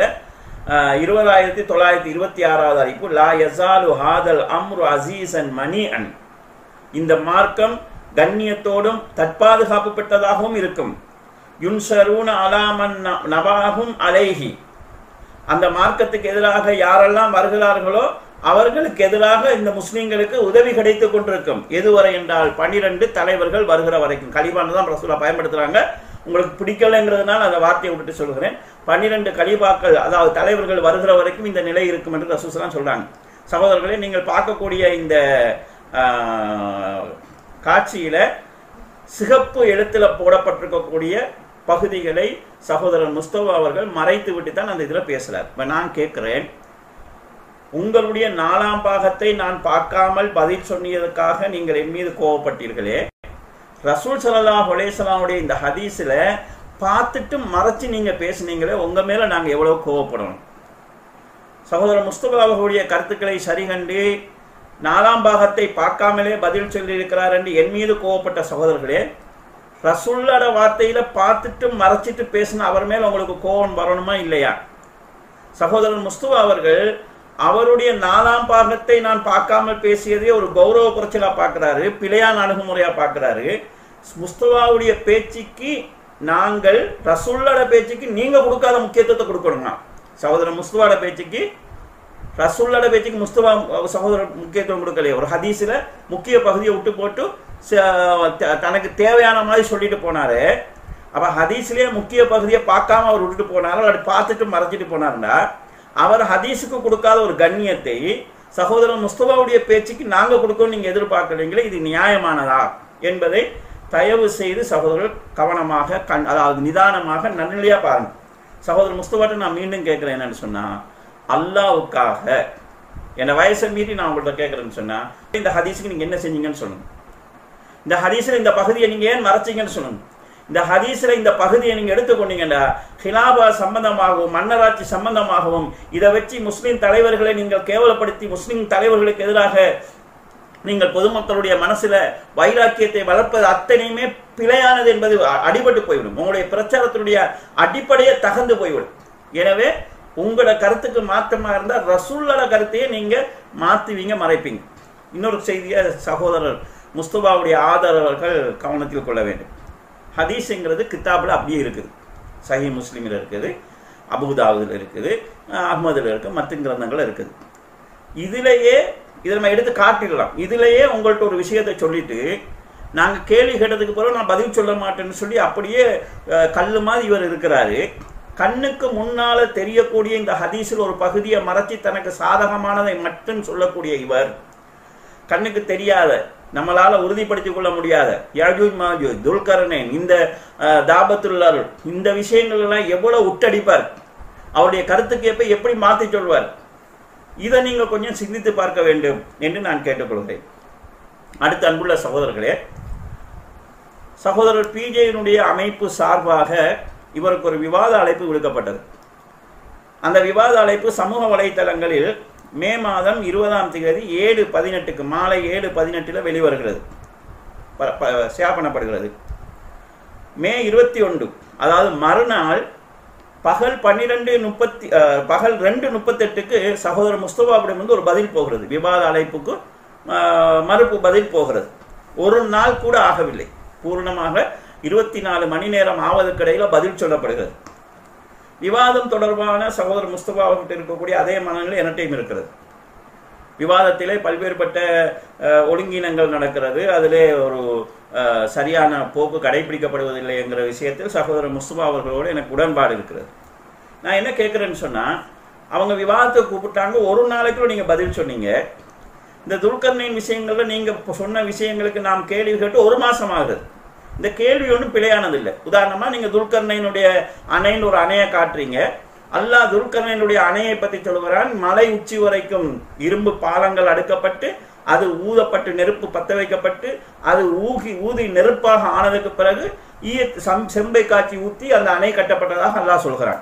20926வது அறிவிப்பு, லா யஸாலு ஹாதல் அம்ரு அசீஸன் மனிஅன், இந்த மார்க்கம் கண்ணியத்தோடும் தற்பாதுகாப்பு பெற்றதாகவும் இருக்கும். யுன்சரூன அலாமன் நபாஹும் அலைஹி, அந்த மார்க்கத்துக்கு எதிராக யாரெல்லாம் வருகிறார்களோ அவர்களுக்கு எதிராக இந்த முஸ்லிம்களுக்கு உதவி கிடைத்துக் கொண்டிருக்கும். எதுவரை என்றால் 12 தலைவர்கள் வருகிற வரைக்கும். கலீஃபான்னு தான் ரசூலுல்லாஹ் பயன்படுத்துறாங்க, உங்களுக்கு பிடிக்கலைங்கிறதுனால அந்த வார்த்தையை விட்டுட்டு சொல்கிறேன். 12 கலீஃபாக்கள் அதாவது தலைவர்கள் வருகிற வரைக்கும் இந்த நிலை இருக்கும் என்று ரசூல் ஸல்லல்லாஹு அலைஹி வஸல்லம் சொல்றாங்க. சகோதரர்களே, நீங்கள் பார்க்கக்கூடிய இந்த காட்சியில சிகப்பு எழுத்துல போடப்பட்டிருக்கக்கூடிய பகுதிகளை சகோதரர் முஸ்தபா அவர்கள் மறைத்து விட்டு தான் அந்த இதில் பேசுறார். இப்ப நான் கேட்கிறேன், உங்களுடைய 4ஆம் பாகத்தை நான் பார்க்காமல் பதில் சொன்னதற்காக நீங்கள் என் மீது கோவப்பட்டீர்களே, ரசூல் ஸல்லல்லாஹு அலைஹி வஸல்லம் இந்த ஹதீஸ்ல பார்த்துட்டு மறைச்சு நீங்க பேசுனீங்களே, உங்க மேல நாங்க எவ்வளவு கோவப்படணும்? சகோதரர் முஸ்தபா அவர்களுடைய கருத்துக்களை சரிகண்டு 4ஆம் பாகத்தை பார்க்காமலே பதில் சொல்லி இருக்கிறார் என்று என் மீது கோவப்பட்ட சகோதரர்களே, ரசூல்லோட வார்த்தையில பார்த்துட்டு மறைச்சிட்டு பேசின அவர் மேல உங்களுக்கு கோபம் வரணுமா இல்லையா? சகோதரர் முஸ்தபா அவர்கள் அவருடைய 4ஆம் பாகத்தை நான் பார்க்காமல் பேசியதே ஒரு கௌரவ குறைச்சலா பார்க்கிறாரு, பிழையான அணுகுமுறையா பார்க்கிறாரு. முஸ்தபாவுடைய பேச்சுக்கு நாங்கள் ரசூல்லோட பேச்சுக்கு நீங்க கொடுக்காத முக்கியத்துவத்தை கொடுக்கணுமா? சகோதரர் முஸ்தபாவோட பேச்சுக்கு ரசூல்லோட பேச்சுக்கு முஸ்தபா சகோதரர் முக்கியத்துவம் கொடுக்கலையே. ஒரு ஹதீஸ்ல முக்கிய பகுதியை விட்டு போட்டு தனக்கு தேவையான மாதிரி சொல்லிட்டு போனாரு. அப்ப ஹதீஸ்லயே முக்கிய பகுதியை பார்க்காம அவர் விட்டுட்டு போனாரு, அப்படி பார்த்துட்டு மறைச்சிட்டு போனாருன்னா அவர் ஹதீஸுக்கு கொடுக்காத ஒரு கண்ணியத்தை சகோதரர் முஸ்தபாவுடைய பேச்சுக்கு நாங்க கொடுக்கணும் நீங்க எதிர்பார்க்கலீங்களே, இது நியாயமானதா என்பதை தயவு செய்து சகோதரர் கவனமாக அதாவது நிதானமாக நன்னிலையா பாருங்க. சகோதரர் முஸ்தபாட்ட நான் மீண்டும் கேட்கிறேன், என்னன்னு சொன்னா, அல்லாவுக்காக என்ன வயசை மீறி நான் உங்கள்கிட்ட கேட்கறேன்னு சொன்னா, இந்த ஹதீஸுக்கு நீங்க என்ன செஞ்சீங்கன்னு சொல்லணும். இந்த ஹதீஸ்ல இந்த பகுதியை நீங்க ஏன் மறைச்சீங்கன்னு சொல்லணும். இந்த ஹதீஸ்ல இந்த பகுதியை நீங்க எடுத்துக்கொண்டீங்கன்னா ஹிலாபா சம்பந்தமாகவும் மன்னராட்சி சம்பந்தமாகவும் இதை வச்சு முஸ்லிம் தலைவர்களை நீங்கள் கேவலப்படுத்தி முஸ்லிம் தலைவர்களுக்கு எதிராக நீங்கள் பொதுமக்களுடைய மனசுல வைராக்கியத்தை வளர்ப்பது அத்தனையுமே பிழையானது என்பது அடிபட்டு போய்விடும். உங்களுடைய பிரச்சாரத்தினுடைய அடிப்படையே தகர்ந்து போய்விடும். எனவே உங்களோட கருத்துக்கு மாற்றமா இருந்தால் ரசூல்லோட கருத்தையே நீங்க மாத்துவீங்க, மறைப்பீங்க. இன்னொரு செய்தியை சகோதரர் முஸ்தபாவுடைய ஆதரவர்கள் கவனத்தில் கொள்ள வேண்டும். ஹதீஸ்ங்கிறது கித்தாபில் அப்படியே இருக்குது, சஹீஹ் முஸ்லிமில் இருக்குது, அபூதாவுதில் இருக்குது, அஹ்மதில் இருக்குது, மற்ற கிரந்தங்கள் இருக்குது. இதிலேயே இதை நம்ம எடுத்து காட்டிடலாம். இதிலேயே உங்கள்கிட்ட ஒரு விஷயத்தை சொல்லிட்டு நாங்கள் கேள்வி கேட்டதுக்கு பிறகு நான் பதில் சொல்ல மாட்டேன்னு சொல்லி அப்படியே கல்லு மாதிரி இவர் இருக்கிறாரு. கண்ணுக்கு முன்னால தெரியக்கூடிய இந்த ஹதீஸில் ஒரு பகுதியை மறைச்சி தனக்கு சாதகமானதை மட்டும் சொல்லக்கூடிய இவர், கண்ணுக்கு தெரியாத, நம்மளால உறுதிப்படுத்திக் கொள்ள முடியாத யாஜூஜ் மாஜூஜ், துல்கர்னைன், இந்த தாபத்துல் அருள், இந்த விஷயங்கள் எல்லாம் எவ்வளவு உட்டடிப்பார், அவருடைய கருத்துக்கு ஏற்ப எப்படி மாற்றி சொல்வார், இதை நீங்க கொஞ்சம் சிந்தித்து பார்க்க வேண்டும் என்று நான் கேட்டுக்கொள்கிறேன். அடுத்த அன்புள்ள சகோதரர்களே, சகோதரர் பிஜேயினுடைய அமைப்பு சார்பாக இவருக்கு ஒரு விவாத அழைப்பு விடுக்கப்பட்டது. அந்த விவாத அழைப்பு சமூக வலைத்தளங்களில் மே மாதம் 20ஆம் தேதி 7:18 மாலை 7:18 வெளிவருகிறது, ஷேர் பண்ணப்படுகிறது. மே 21, அதாவது மறுநாள் பகல் 2:38 சகோதரர் முஸ்தபாவிடம் வந்து ஒரு பதில் போகிறது, விவாத அழைப்புக்கு மறுப்பு பதில் போகிறது. ஒரு நாள் கூட ஆகவில்லை, பூர்ணமாக 24 மணி நேரம் ஆவதற்கிடையில் பதில் சொல்லப்படுகிறது. விவாதம் தொடர்பான சகோதரர் முஸ்தபா அவர்கிட்ட இருக்கக்கூடிய அதே மனநிலை என்னட்டையும் இருக்கிறது. விவாதத்திலே பல்வேறுபட்ட ஒழுங்கினங்கள் நடக்கிறது, அதிலே ஒரு சரியான போக்கு கடைபிடிக்கப்படுவதில்லை என்கிற விஷயத்தில் சகோதரர் முஸ்தபா அவர்களோடு எனக்கு உடன்பாடு இருக்கிறது. நான் என்ன கேட்குறேன்னு சொன்னால், அவங்க விவாதத்தை கூப்பிட்டாங்க, ஒரு நாளைக்குள்ள நீங்கள் பதில் சொன்னீங்க. இந்த துல்கர்னைன் விஷயங்களில் நீங்கள் சொன்ன விஷயங்களுக்கு நாம் கேள்வி கேட்டு 1 மாதம் ஆகுது. இந்த கேள்வி ஒன்றும் பிழையானது இல்லை. உதாரணமாக நீங்கள் துல்கர்னைனுடைய அணைன்னு ஒரு அணையை காட்டுறீங்க. அல்லாஹ் துல்கர்னைனுடைய அணையை பற்றி சொல்கிறான், மலை உச்சி வரைக்கும் இரும்பு பாலங்கள் அடுக்கப்பட்டு, அது ஊதப்பட்டு நெருப்பு பற்ற வைக்கப்பட்டு, அது ஊதி நெருப்பாக ஆனதுக்கு பிறகு செம்பை காய்ச்சி ஊற்றி அந்த அணை கட்டப்பட்டதாக அல்லாஹ் சொல்கிறான்.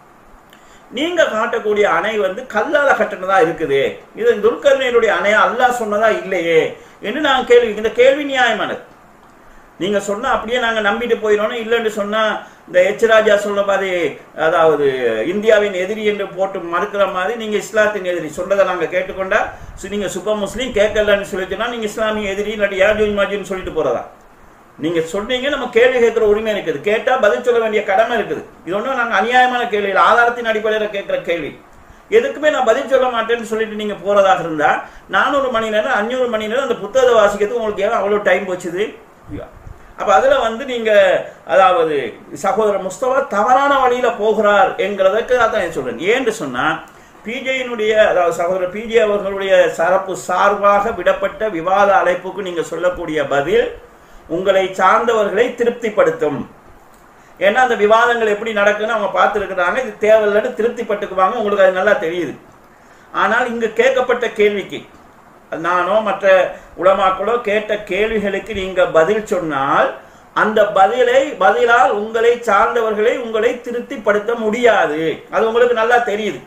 நீங்க காட்டக்கூடிய அணை வந்து கல்லால கட்டினதா இருக்குது, இது துல்கர்னைனுடைய அணையா அல்லாஹ் சொன்னதா இல்லையே என்று நான் கேள்வி. இந்த கேள்வி நியாயமானது. நீங்க சொன்னா அப்படியே நாங்க நம்பிட்டு போயிடணும். இல்லைன்னு சொன்னா இந்த ராஜா சொல்ற மாதிரி, அதாவது இந்தியாவின் எதிரி என்று போட்டு மறுக்கிற மாதிரி நீங்க இஸ்லாத்தின் எதிரி சொன்னதை நாங்க கேட்டுக்கொண்டா, நீங்க சூப்பர் முஸ்லீம், கேட்கலன்னு சொல்லிச்சுன்னா நீங்க இஸ்லாமிய எதிரி இல்லாட்டி யாஜூஜ் மாஜூஜ்னு சொல்லிட்டு போறதா? நீங்க சொன்னீங்க, நம்ம கேள்வி கேட்கிற உரிமை இருக்குது, கேட்டா பதில் சொல்ல வேண்டிய கடமை இருக்குது. இது ஒன்றும் நாங்க அநியாயமான கேள்வி, ஆதாரத்தின் அடிப்படையில் கேட்கிற கேள்வி. எதுக்குமே நான் பதில் சொல்ல மாட்டேன்னு சொல்லிட்டு நீங்க போறதாக இருந்தா 400 மணி நேரம் 500 மணி நேரம் அந்த புத்தகத்தை வாசிக்கிறதுக்கு உங்களுக்கு ஏன் அவ்வளவு டைம் போச்சுது? அப்ப அதுல வந்து நீங்க, அதாவது சகோதரர் முஸ்தபா தவறான வழியில போகிறார் என்கிறதுக்கு அதான் சொல்றேன். ஏன்னு சொன்னா, பிஜேயினுடைய, அதாவது சகோதரர் பிஜே அவர்களுடைய சிறப்பு சார்பாக விடப்பட்ட விவாத அழைப்புக்கு நீங்க சொல்லக்கூடிய பதில் உங்களை சார்ந்தவர்களை திருப்திப்படுத்தும். ஏன்னா அந்த விவாதங்கள் எப்படி நடக்குன்னு அவங்க பார்த்துருக்கிறாங்க. இது தேவையில்லைன்னு திருப்திப்பட்டுக்குவாங்க, உங்களுக்கு அது நல்லா தெரியுது. ஆனால் இங்கு கேட்கப்பட்ட கேள்விக்கு, நானோ மற்ற உலமாக்களோ கேட்ட கேள்விகளுக்கு நீங்க பதில் சொன்னால், அந்த பதிலால் உங்களை சார்ந்தவர்களை உங்களை திருப்திப்படுத்த முடியாது. அது உங்களுக்கு நல்லா தெரியுது.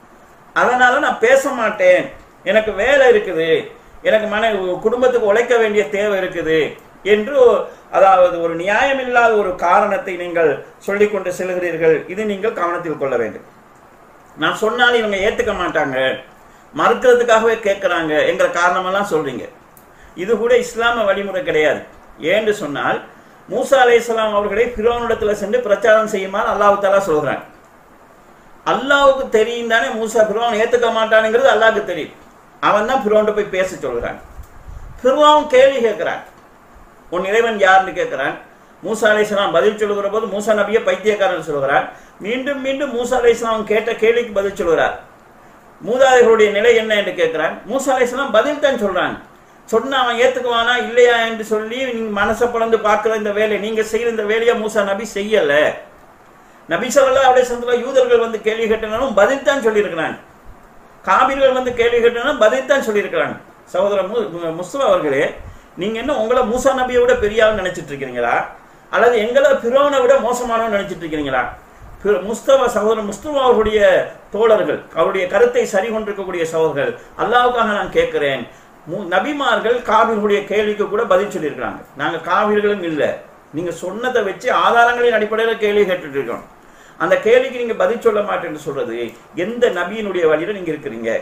அதனால நான் பேச மாட்டேன், எனக்கு வேலை இருக்குது, எனக்கு குடும்பத்துக்கு உழைக்க வேண்டிய தேவை இருக்குது என்று, அதாவது ஒரு நியாயமில்லாத ஒரு காரணத்தை நீங்கள் சொல்லிக்கொண்டு செல்கிறீர்கள். இது நீங்கள் கவனத்தில் கொள்ள வேண்டும். நான் சொன்னாலும் இவங்க ஏத்துக்க மாட்டாங்க, மறுக்கிறதுக்காகவே கேட்கிறாங்க என்கிற காரணமெல்லாம் சொல்றீங்க. இது கூட இஸ்லாம வழிமுறை கிடையாது. ஏன்னு சொன்னால், மூசா அலைஹிஸ்ஸலாம் அவர்களை ஃபிரௌனிடத்துல சென்று பிரச்சாரம் செய்யுமாறு அல்லாஹ் தஆலா சொல்றாங்க. அல்லாஹ்வுக்கு தெரியும் தானே மூசா ஃபிரௌன் ஏத்துக்க மாட்டானுங்கிறது அல்லாஹ்வுக்கு தெரியும். அவன் தான் ஃபிரௌன்ட்ட போய் பேச சொல்றான். ஃபிரௌன் கேள்வி கேட்கிறான், உன் இறைவன் யாருன்னு கேட்கிறான். மூசா அலைஹிஸ்ஸலாம் பதில் சொல்லுகிற போது மூசா நபியை பைத்தியக்காரன் சொல்கிறான். மீண்டும் மீண்டும் மூசா அலைஹிஸ்ஸலாம் கேட்ட கேள்விக்கு பதில் சொல்கிறார். மூதாதைகளுடைய நிலை என்ன என்று கேட்கிறான். மூசா அலைஹிஸ்ஸலாம் பதில் தான் சொல்றான். சொன்ன அவன் ஏத்துக்குவானா இல்லையா என்று சொல்லி நீங்க மனசை பிளந்து பார்க்கிற இந்த வேலை, நீங்க செய்யற இந்த வேலையை மூசா நபி செய்யல. நபி ஸல்லல்லாஹு அலைஹி வஸல்லம் யூதர்கள் வந்து கேள்வி கேட்டனாலும் பதில் தான் சொல்லியிருக்கிறாங்க. காபிர்கள் வந்து கேள்வி கேட்டனாலும் பதில் தான் சொல்லியிருக்கிறாங்க. சகோதரர் முஸ்தபா அவர்களே, நீங்க என்ன உங்களை மூசா நபியை விட பெரியாவும் நினைச்சிட்டு இருக்கிறீங்களா, அல்லது எங்களை ஃபிரௌனை விட மோசமானவன் நினைச்சிட்டு இருக்கிறீங்களா? சகோதரர் முஸ்தபா அவருடைய தோழர்கள், அவருடைய கருத்தை சரி கொண்டிருக்கக்கூடிய சகோதரர்கள், அல்லாஹ்வுக்காக நான் கேட்கிறேன், நபிமார்கள் காவிர்களுடைய கேள்விக்கு கூட பதில் சொல்லியிருக்கிறாங்க. நாங்க காவிர்களும் இல்லை, நீங்க சொன்னதை வச்சு ஆதாரங்களின் அடிப்படையில் கேள்வி கேட்டுட்டு இருக்கோம். அந்த கேள்விக்கு நீங்க பதில் சொல்ல மாட்டேன்னு சொல்றது எந்த நபியினுடைய வழியில நீங்க இருக்கிறீங்க?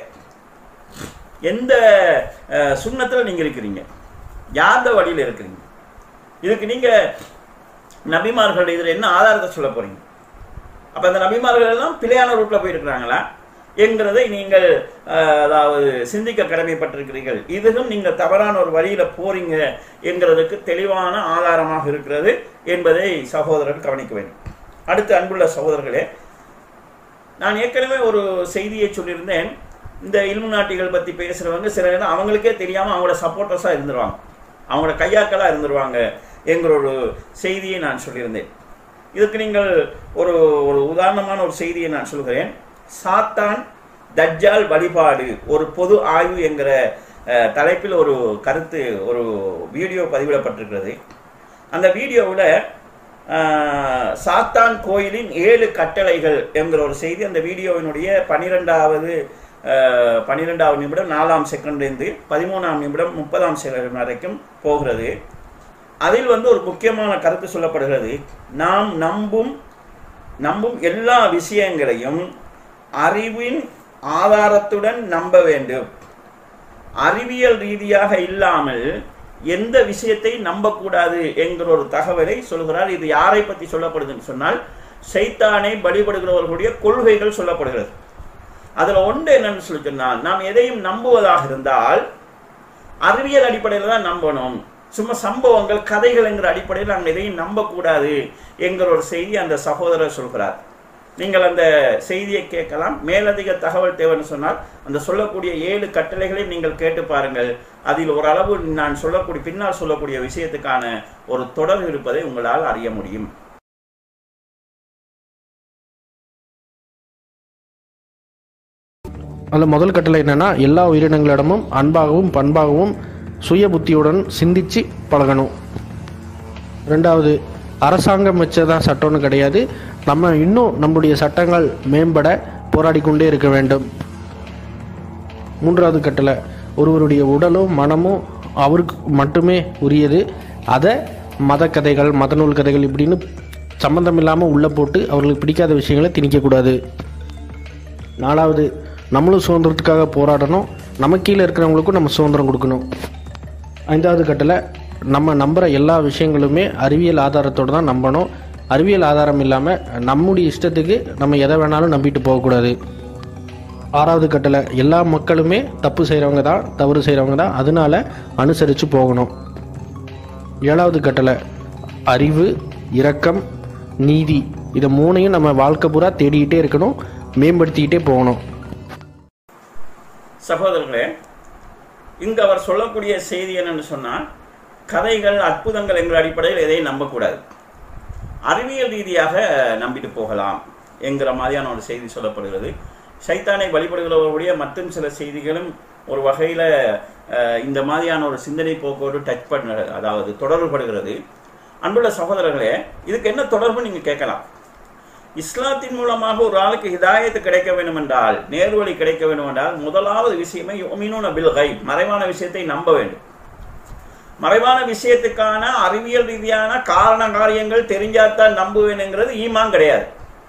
எந்த சுன்னத்துல நீங்க இருக்கிறீங்க? யார்ந்த வழியில இருக்கிறீங்க? இதுக்கு நீங்க நபிமார்கள் இதுல என்ன ஆதாரத்தை சொல்ல போறீங்க? அப்ப அந்த நபிமார்கள் எல்லாம் பிழையான ரூட்ல போயிருக்கிறாங்களா என்கிறதை நீங்கள் அதாவது சிந்திக்க கடமைப்பட்டிருக்கிறீர்கள். இதுவும் நீங்க தவறான ஒரு வழியில போறீங்க என்கிறதுக்கு தெளிவான ஆதாரமாக இருக்கிறது என்பதை சகோதரர்கள் கவனிக்க வேண்டும். அடுத்து அன்புள்ள சகோதரர்களே, நான் ஏற்கனவே ஒரு செய்தியை சொல்லியிருந்தேன். இந்த இல்முனாட்டிகள் பற்றி பேசுகிறவங்க சில நேரம் அவங்களுக்கே தெரியாமல் அவங்களோட சப்போர்ட்டர்ஸாக இருந்துருவாங்க, அவங்களோட கையாக்களாக இருந்துருவாங்க என்கிற ஒரு செய்தியை நான் சொல்லியிருந்தேன். இதுக்கு நீங்கள் ஒரு ஒரு உதாரணமான ஒரு செய்தியை நான் சொல்கிறேன். சாத்தான் தஜ்ஜால் வழிபாடு ஒரு பொது ஆய்வு என்கிற தலைப்பில் ஒரு கருத்து, ஒரு வீடியோ பதிவிடப்பட்டிருக்கிறது. அந்த வீடியோவில் சாத்தான் கோயிலின் 7 கட்டளைகள் என்கிற ஒரு செய்தி அந்த வீடியோவினுடைய 12வது நிமிடம் 4ஆம் செகண்ட்லேருந்து 13ஆம் நிமிடம் 30ஆம் செகண்ட் வரைக்கும் போகிறது. அதில் ஒரு முக்கியமான கருத்து சொல்லப்படுகிறது. நாம் நம்பும் எல்லா விஷயங்களையும் அறிவின் ஆதாரத்துடன் நம்ப வேண்டும். அறிவியல் ரீதியாக இல்லாமல் எந்த விஷயத்தை நம்பக்கூடாது என்கிற ஒரு தகவலை சொல்கிறார். இது யாரை பற்றி சொல்லப்படுதுன்னு சொன்னால் சைத்தானை வழிபடுகிறவர்களுடைய கொள்கைகள் சொல்லப்படுகிறது. அதில் ஒன்று என்னன்னு சொல்லி சொன்னால், நாம் எதையும் நம்புவதாக இருந்தால் அறிவியல் அடிப்படையில் தான் நம்பணும். சும்மா சம்பவங்கள் கதைகள் என்கிற அடிப்படையில் நாங்கள் எதையும் நம்பக்கூடாது என்கிற ஒரு செய்தி அந்த சகோதரர் சொல்கிறார். நீங்கள் அந்த செய்தியை கேட்கலாம். மேலதிக தகவல் தேவைன்னு சொன்னால் அந்த சொல்லக்கூடிய 7 கட்டளைகளை நீங்கள் கேட்டு பாருங்கள். அதில் ஓரளவு நான் பின்னால் சொல்லக்கூடிய விஷயத்துக்கான ஒரு தொடர் இருப்பதை உங்களால் அறிய முடியும். அதில் முதல் கட்டளை என்னன்னா, எல்லா உயிரினங்களிடமும் அன்பாகவும் பண்பாகவும் சுய புத்தியுடன் சிந்திச்சு பழகணும். ரெண்டாவது, அரசாங்கம் வச்சதான் சட்டம்னு கிடையாது, நம்ம இன்னும் நம்முடைய சட்டங்கள் மேம்பட போராடி கொண்டே இருக்க வேண்டும். மூன்றாவது கட்டளை, ஒருவருடைய உடலும் மனமும் அவருக்கு மட்டுமே உரியது. அதை மத கதைகள், மத நூல் கதைகள் இப்படின்னு சம்மந்தம் இல்லாமல் உள்ளே போட்டு அவர்களுக்கு பிடிக்காத விஷயங்களை திணிக்கக்கூடாது. நாலாவது, நம்மளும் சுதந்திரத்துக்காக போராடணும், நம்ம கீழே இருக்கிறவங்களுக்கும் நம்ம சுதந்திரம் கொடுக்கணும். ஐந்தாவது கட்டளை, நம்ம நம்புகிற எல்லா விஷயங்களுமே அறிவியல் ஆதாரத்தோடு தான் நம்பணும். அறிவியல் ஆதாரம் இல்லாமல் நம்முடைய இஷ்டத்துக்கு நம்ம எதை வேணாலும் நம்பிட்டு போகக்கூடாது. ஆறாவது கட்டளை, எல்லா மக்களுமே தப்பு செய்கிறவங்க தான், தவறு செய்கிறவங்க தான், அதனால அனுசரித்து போகணும். ஏழாவது கட்டளை, அறிவு, இரக்கம், நீதி, இதை மூணையும் நம்ம வாழ்க்கை பூரா தேடிக்கிட்டே இருக்கணும், மேம்படுத்திக்கிட்டே போகணும். சகோதரர்களே, இங்கு அவர் சொல்லக்கூடிய செய்தி என்னன்னு சொன்னால், கதைகள் அற்புதங்கள் என்கிற அடிப்படையில் எதையும் நம்பக்கூடாது, அறிவியல் ரீதியாக நம்பிட்டு போகலாம் என்கிற மாதிரியான ஒரு செய்தி சொல்லப்படுகிறது. சைத்தானை வழிபடுகிறவர்களுடைய மற்றும் சில செய்திகளும் ஒரு வகையில் இந்த மாதிரியான ஒரு சிந்தனை போக்கோடு டச் பண்ண, அதாவது தொடர்புபடுகிறது. அன்புள்ள சகோதரர்களே, இதுக்கு என்ன தொடர்பு நீங்கள் கேட்கலாம். இஸ்லாத்தின் மூலமாக ஒரு ஆளுக்கு ஹிதாயத்து கிடைக்க வேண்டும் என்றால், நேர்வழி கிடைக்க வேண்டும் என்றால், முதலாவது விஷயமே யுமினூன பில் கைப், மறைவான விஷயத்தை நம்ப வேண்டும். மறைவான விஷயத்துக்கான அறிவியல் ரீதியான காரண காரியங்கள் தெரிஞ்சாத்தான் நம்புவேனுங்கிறது ஈமான் கிடையாது.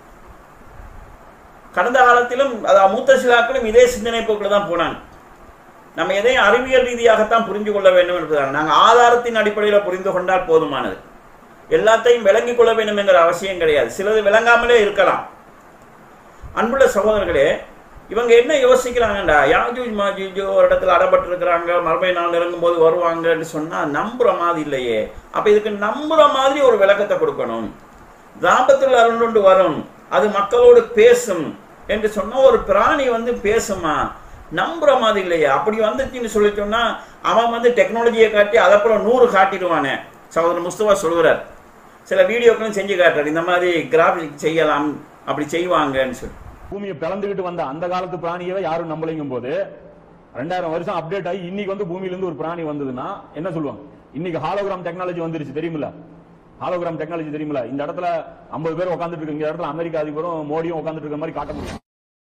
கடந்த காலத்திலும் அதாவது முத்தசிலாக்களும் இதே சிந்தனை போக்கில் தான் போனாங்க. நம்ம எதையும் அறிவியல் ரீதியாகத்தான் புரிந்து கொள்ள வேண்டும் என்பதுதான். நாங்கள் ஆதாரத்தின் அடிப்படையில் புரிந்து கொண்டால் போதுமானது. எல்லாத்தையும் விளங்கிக் கொள்ள வேண்டும் என்கிற அவசியம் கிடையாது. சிலது விளங்காமலே இருக்கலாம். அன்புள்ள சகோதரர்களே, இவங்க என்ன யோசிக்கிறாங்கடா, யாஜூஜ் மாஜூஜ் ஒரு இடத்துல அடப்பட்டிருக்கிறாங்க, மறுமை நாள் இறங்கும் போது வருவாங்கன்னு சொன்னா நம்புற மாதிரி இல்லையே. அப்ப இதுக்கு நம்புற மாதிரி ஒரு விளக்கத்தை கொடுக்கணும். தாபத்தில் அருண்டு வரும், அது மக்களோடு பேசும் என்று சொன்னா ஒரு பிராணி பேசுமா, நம்புற மாதிரி இல்லையே. அப்படி வந்துச்சுன்னு சொல்லி சொன்னா அவன் டெக்னாலஜியை காட்டி அதப்புறம் 100 காட்டிடுவானே. சகோதரர் முஸ்தபா சொல்கிறார், சில வீடியோக்களும் செஞ்சு காட்டுறாரு, இந்த மாதிரி கிராஃபிக் செய்யலாம், அப்படி செய்வாங்கன்னு சொல்லி. பூமியை பிளந்துகிட்டு வந்த அந்த காலத்து பிராணியவே யாரும் நம்பலைங்கும் போது 2000 வருஷம் அப்டேட் ஆகி இன்னைக்கு பூமியில இருந்து ஒரு பிராணி வந்ததுன்னா என்ன சொல்லுவாங்க? இன்னைக்கு ஹாலோகிராம் டெக்னாலஜி வந்துருச்சு தெரியுமில்ல? ஹாலோகிராம் டெக்னாலஜி தெரியுமில்ல? இந்த இடத்துல 50 பேர் உட்காந்துட்டு இருக்கு, இந்த இடத்துல அமெரிக்க அதிபரும் மோடியும் உட்காந்துட்டு இருக்க மாதிரி காட்ட முடியும்.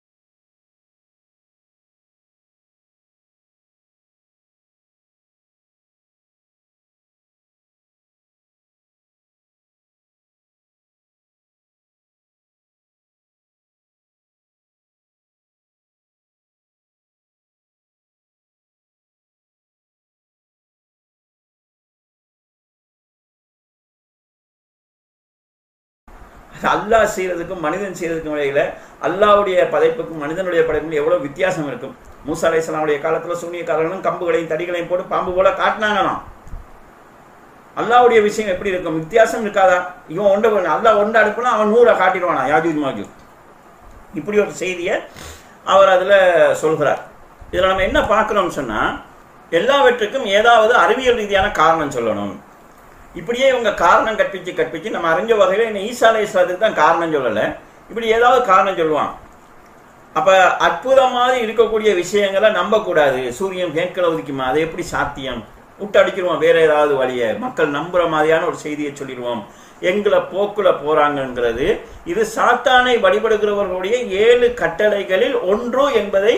அல்லாஹ் செய்யறதுக்கும் மனிதன் செய்யறதுக்கும் இடையில அல்லாஹ்வுடைய படைப்புக்கும் மனிதனுடைய படைப்புக்கும் எவ்வளவு வித்தியாசம் இருக்கும். மூசா அலைஹிஸ்ஸலாமுடைய காலத்துல சூனியக்காரர்களும் கம்புகளையும் தடிகளையும் போட்டு பாம்பு போல காட்டினாங்களாம். அல்லாஹ்வுடைய விஷயம் எப்படி இருக்கும்? வித்தியாசம் இருக்காதா? இவன் அல்லாஹ் ஒன்று அனுப்புனா அவன் 100 காட்டிடுவானா யாஜூஜ் மாஜூஜ். இப்படி ஒரு செய்தியை அவர் அதில் சொல்கிறார். இதில் நம்ம என்ன பார்க்குறோம்னு சொன்னால், எல்லாவற்றுக்கும் ஏதாவது அறிவியல் ரீதியான காரணம் சொல்லணும். இப்படியே இவங்க காரணம் கற்பிச்சு நம்ம அறிஞ்ச வகையில் இன்னும் ஈசா அலைஹிஸ்ஸலாத்துக்கு தான் காரணம் சொல்லலை, இப்படி ஏதாவது காரணம் சொல்லுவான். அப்போ அற்புதமாக இருக்கக்கூடிய விஷயங்களை நம்பக்கூடாது. சூரியன் மேற்கில் உதிக்குமா, அது எப்படி சாத்தியம், விட்டு அடிச்சிருவோம், வேற ஏதாவது வழியை மக்கள் நம்புற மாதிரியான ஒரு செய்தியை சொல்லிடுவோம், எங்களை போக்குல போறாங்கிறது இது சாத்தானை வழிபடுகிறவர்களுடைய 7 கட்டளைகளில் ஒன்று என்பதை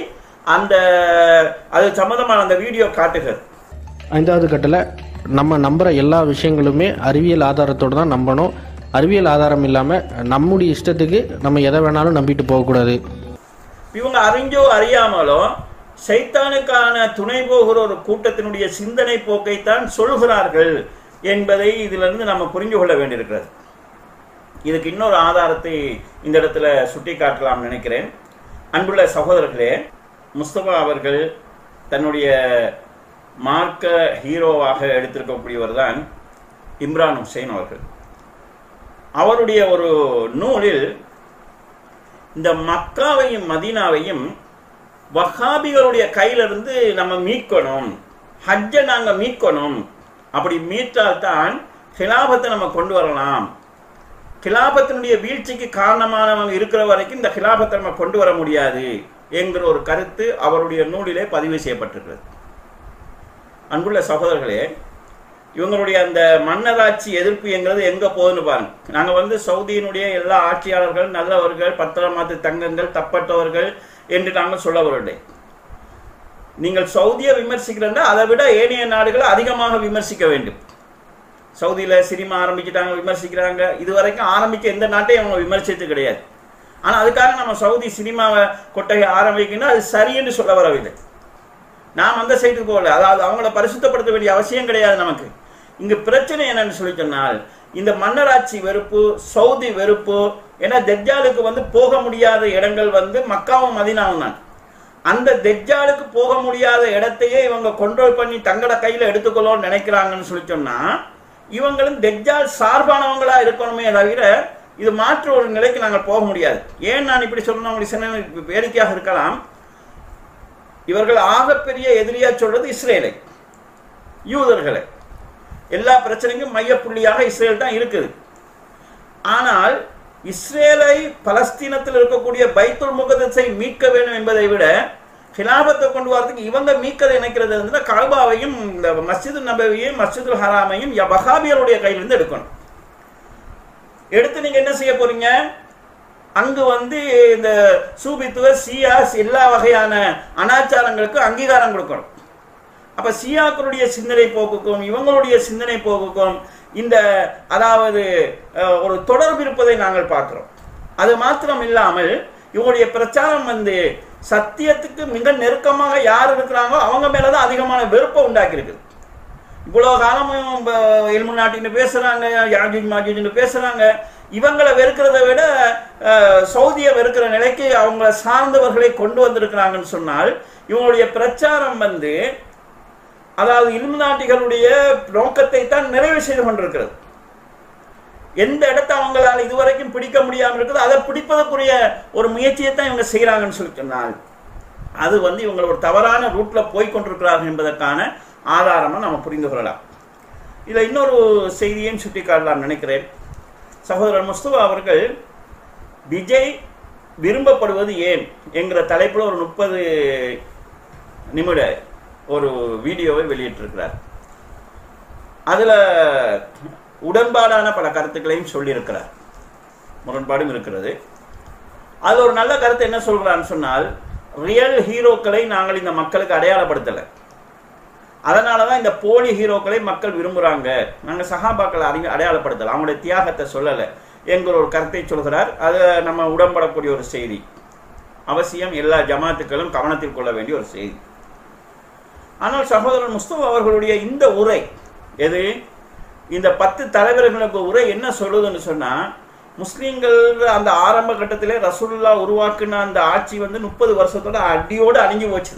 அது சம்பந்தமான அந்த வீடியோ காட்டுகிறது. 5வது கட்டளை, நம்ம நம்புகிற எல்லா விஷயங்களுமே அறிவியல் ஆதாரத்தோடு தான் நம்பணும். அறிவியல் ஆதாரம் இல்லாமல் நம்முடைய இஷ்டத்துக்கு நம்ம எதை வேணாலும் நம்பிட்டு போகக்கூடாது. இவங்க அறிஞ்சோ அறியாமலோ சைத்தானுக்கான துணை போகிற ஒரு கூட்டத்தினுடைய சிந்தனை போக்கைத்தான் சொல்கிறார்கள் என்பதை இதிலிருந்து நம்ம புரிந்து கொள்ள வேண்டியிருக்கிறது. இதுக்கு இன்னொரு ஆதாரத்தை இந்த இடத்துல சுட்டி காட்டலாம் நினைக்கிறேன். அன்புள்ள சகோதரர்களே, முஸ்தபா அவர்கள் தன்னுடைய மார்க்க ஹீரோவாக எடுத்திருக்கக்கூடியவர் தான் இம்ரான் ஹுசைன் அவர்கள். அவருடைய ஒரு நூலில் இந்த மக்காவையும் மதீனாவையும் வஹாபிகளுடைய கையிலிருந்து நம்ம மீட்கணும், ஹஜ்ஜை நாங்கள் மீட்கணும், அப்படி மீட்டால்தான் ஹிலாபத்தை நம்ம கொண்டு வரலாம், ஹிலாபத்தினுடைய வீழ்ச்சிக்கு காரணமானவங்க இருக்கிற வரைக்கும் இந்த ஹிலாபத்தை நம்ம கொண்டு வர முடியாது என்கிற ஒரு கருத்து அவருடைய நூலிலே பதிவு செய்யப்பட்டிருக்கிறது. அன்புள்ள சகோதரர்களே, இவங்களுடைய அந்த மன்னராட்சி எதிர்ப்பு என்கிறது எங்கே போகுதுன்னு பாருங்க. நாங்கள் சவுதியினுடைய எல்லா ஆட்சியாளர்கள் நல்லவர்கள், பத்திரமாத்து தங்கங்கள், தப்பட்டவர்கள் என்று நாங்கள் சொல்ல வரவில்லை. நீங்கள் சவுதியை விமர்சிக்கிறேன்னா அதை விட ஏனைய நாடுகளை அதிகமாக விமர்சிக்க வேண்டும். சவுதியில் சினிமா ஆரம்பிச்சுட்டாங்க, விமர்சிக்கிறாங்க. இதுவரைக்கும் ஆரம்பிக்க எந்த நாட்டையும் அவங்க விமர்சித்து கிடையாது. ஆனால் அதுக்காக நம்ம சவுதி சினிமாவை கொட்டகை ஆரம்பிக்கணும் அது சரின்னு சொல்ல வரவில்லை. நாம் அந்த சைட்டுக்கு போகல. அதாவது அவங்கள பரிசுத்தப்படுத்த வேண்டிய அவசியம் கிடையாது நமக்கு. இங்கு பிரச்சனை என்னன்னு சொல்லி சொன்னால், இந்த மன்னராட்சி வெறுப்பு, சவுதி வெறுப்பு. ஏன்னா தெஜ்ஜாலுக்கு போக முடியாத இடங்கள் மக்காவும் மதீனாவும் தான். அந்த தெஜ்ஜாலுக்கு போக முடியாத இடத்தையே இவங்க கண்ட்ரோல் பண்ணி தங்களோட கையில் எடுத்துக்கொள்ளணும்னு நினைக்கிறாங்கன்னு சொல்லி சொன்னா, இவங்களும் தெஜ்ஜால் சார்பானவங்களா இருக்கணுமே தவிர இது மாற்று ஒரு நிலைக்கு நாங்கள் போக முடியாது. ஏன் நான் இப்படி சொல்லணும், உங்களுக்கு சின்ன வேடிக்கையாக இருக்கலாம். இவர்கள் ஆகப்பெரிய எதிரியா சொல்றது இஸ்ரேலை, யூதர்களை. எல்லா பிரச்சனைக்கும் மையப்புள்ளியாக இஸ்ரேல் தான் இருக்குது. ஆனால் இஸ்ரேலை பலஸ்தீனத்தில் இருக்கக்கூடிய பைத்துல் முகதஸை மீட்க வேண்டும் என்பதை விட ஹிலாபத்தை கொண்டு வரதுக்கு இவங்க மீட்கதை நினைக்கிறது கஅபாவையும் இந்த மஸ்ஜிது நபவியையும் மஸ்ஜிதுல் ஹராமையும் வஹாபியருடைய கையிலிருந்து எடுக்கணும். எடுத்து நீங்க என்ன செய்ய போறீங்க, அங்கு இந்த சூபித்துவ சியாஸ் எல்லா வகையான அனாச்சாரங்களுக்கு அங்கீகாரம் கொடுக்கணும். அப்ப சியாக்களுடைய சிந்தனை போக்குக்கும் இவங்களுடைய சிந்தனை போக்குக்கும் இந்த அதாவது ஒரு தொடர்பு இருப்பதை நாங்கள் பார்க்கிறோம். அது மாத்திரம் இல்லாமல் இவங்களுடைய பிரச்சாரம் சத்தியத்துக்கு மிக நெருக்கமாக யார் இருக்கிறாங்களோ அவங்க மேலதான் அதிகமான வெறுப்பை உண்டாக்கி இருக்குது. இவ்வளவு காலமும் இல்முனாட்டின்னு பேசுறாங்க, யாஜூஜ் மாஜூஜ்னு பேசுறாங்க. இவங்களை வெறுக்கிறத விட சவுதியை வெறுக்கிற நிலைக்கு அவங்கள சார்ந்தவர்களை கொண்டு வந்திருக்கிறாங்கன்னு சொன்னால், இவங்களுடைய பிரச்சாரம் அதாவது இல்முனாட்டிகளுடைய நோக்கத்தை தான் நிறைவு செய்து கொண்டிருக்கிறது. எந்த இடத்தை அவங்களால இதுவரைக்கும் பிடிக்க முடியாமல் இருக்குது, அதை பிடிப்பதற்குரிய ஒரு முயற்சியை தான் இவங்க செய்யறாங்கன்னு சொல்லி சொன்னால், அது இவங்க ஒரு தவறான ரூட்ல போய்கொண்டிருக்கிறார்கள் என்பதற்கான ஆதாரமா நம்ம புரிந்து கொள்ளலாம். இதில் இன்னொரு செய்தியையும் சுட்டி காட்டலாம் நினைக்கிறேன். சகோதரர் முஸ்தபா அவர்கள் விஜய் விரும்பப்படுவது ஏன் என்கிற தலைப்பில் ஒரு 30 நிமிட ஒரு வீடியோவை வெளியிட்டிருக்கிறார். அதில் உடன்பாடான பல கருத்துக்களையும் சொல்லியிருக்கிறார், முரண்பாடும் இருக்கிறது. அதில் ஒரு நல்ல கருத்து என்ன சொல்கிறான்னு சொன்னால், ரியல் ஹீரோக்களை நாங்கள் இந்த மக்களுக்கு அடையாளப்படுத்தலை, அதனால தான் இந்த போலி ஹீரோக்களை மக்கள் விரும்புகிறாங்க, நாங்கள் சஹாபாக்களை அடையாளப்படுத்தலை, அவங்களுடைய தியாகத்தை சொல்லலை என்கிற ஒரு கருத்தை சொல்கிறார். அதை நம்ம உடன்படக்கூடிய ஒரு செய்தி, அவசியம் எல்லா ஜமாத்துக்களும் கவனத்தில் கொள்ள வேண்டிய ஒரு செய்தி. ஆனால் சகோதரர் முஸ்தபா அவர்களுடைய இந்த உரை இந்த 10 தலைவர்களுக்கு உரை என்ன சொல்லுதுன்னு சொன்னா, முஸ்லீம்கள் அந்த ஆரம்ப கட்டத்திலே ரசூலுல்லாஹ் உருவாக்குன அந்த ஆட்சி 30 வருஷத்தோட அடியோடு அழிஞ்சு போச்சு.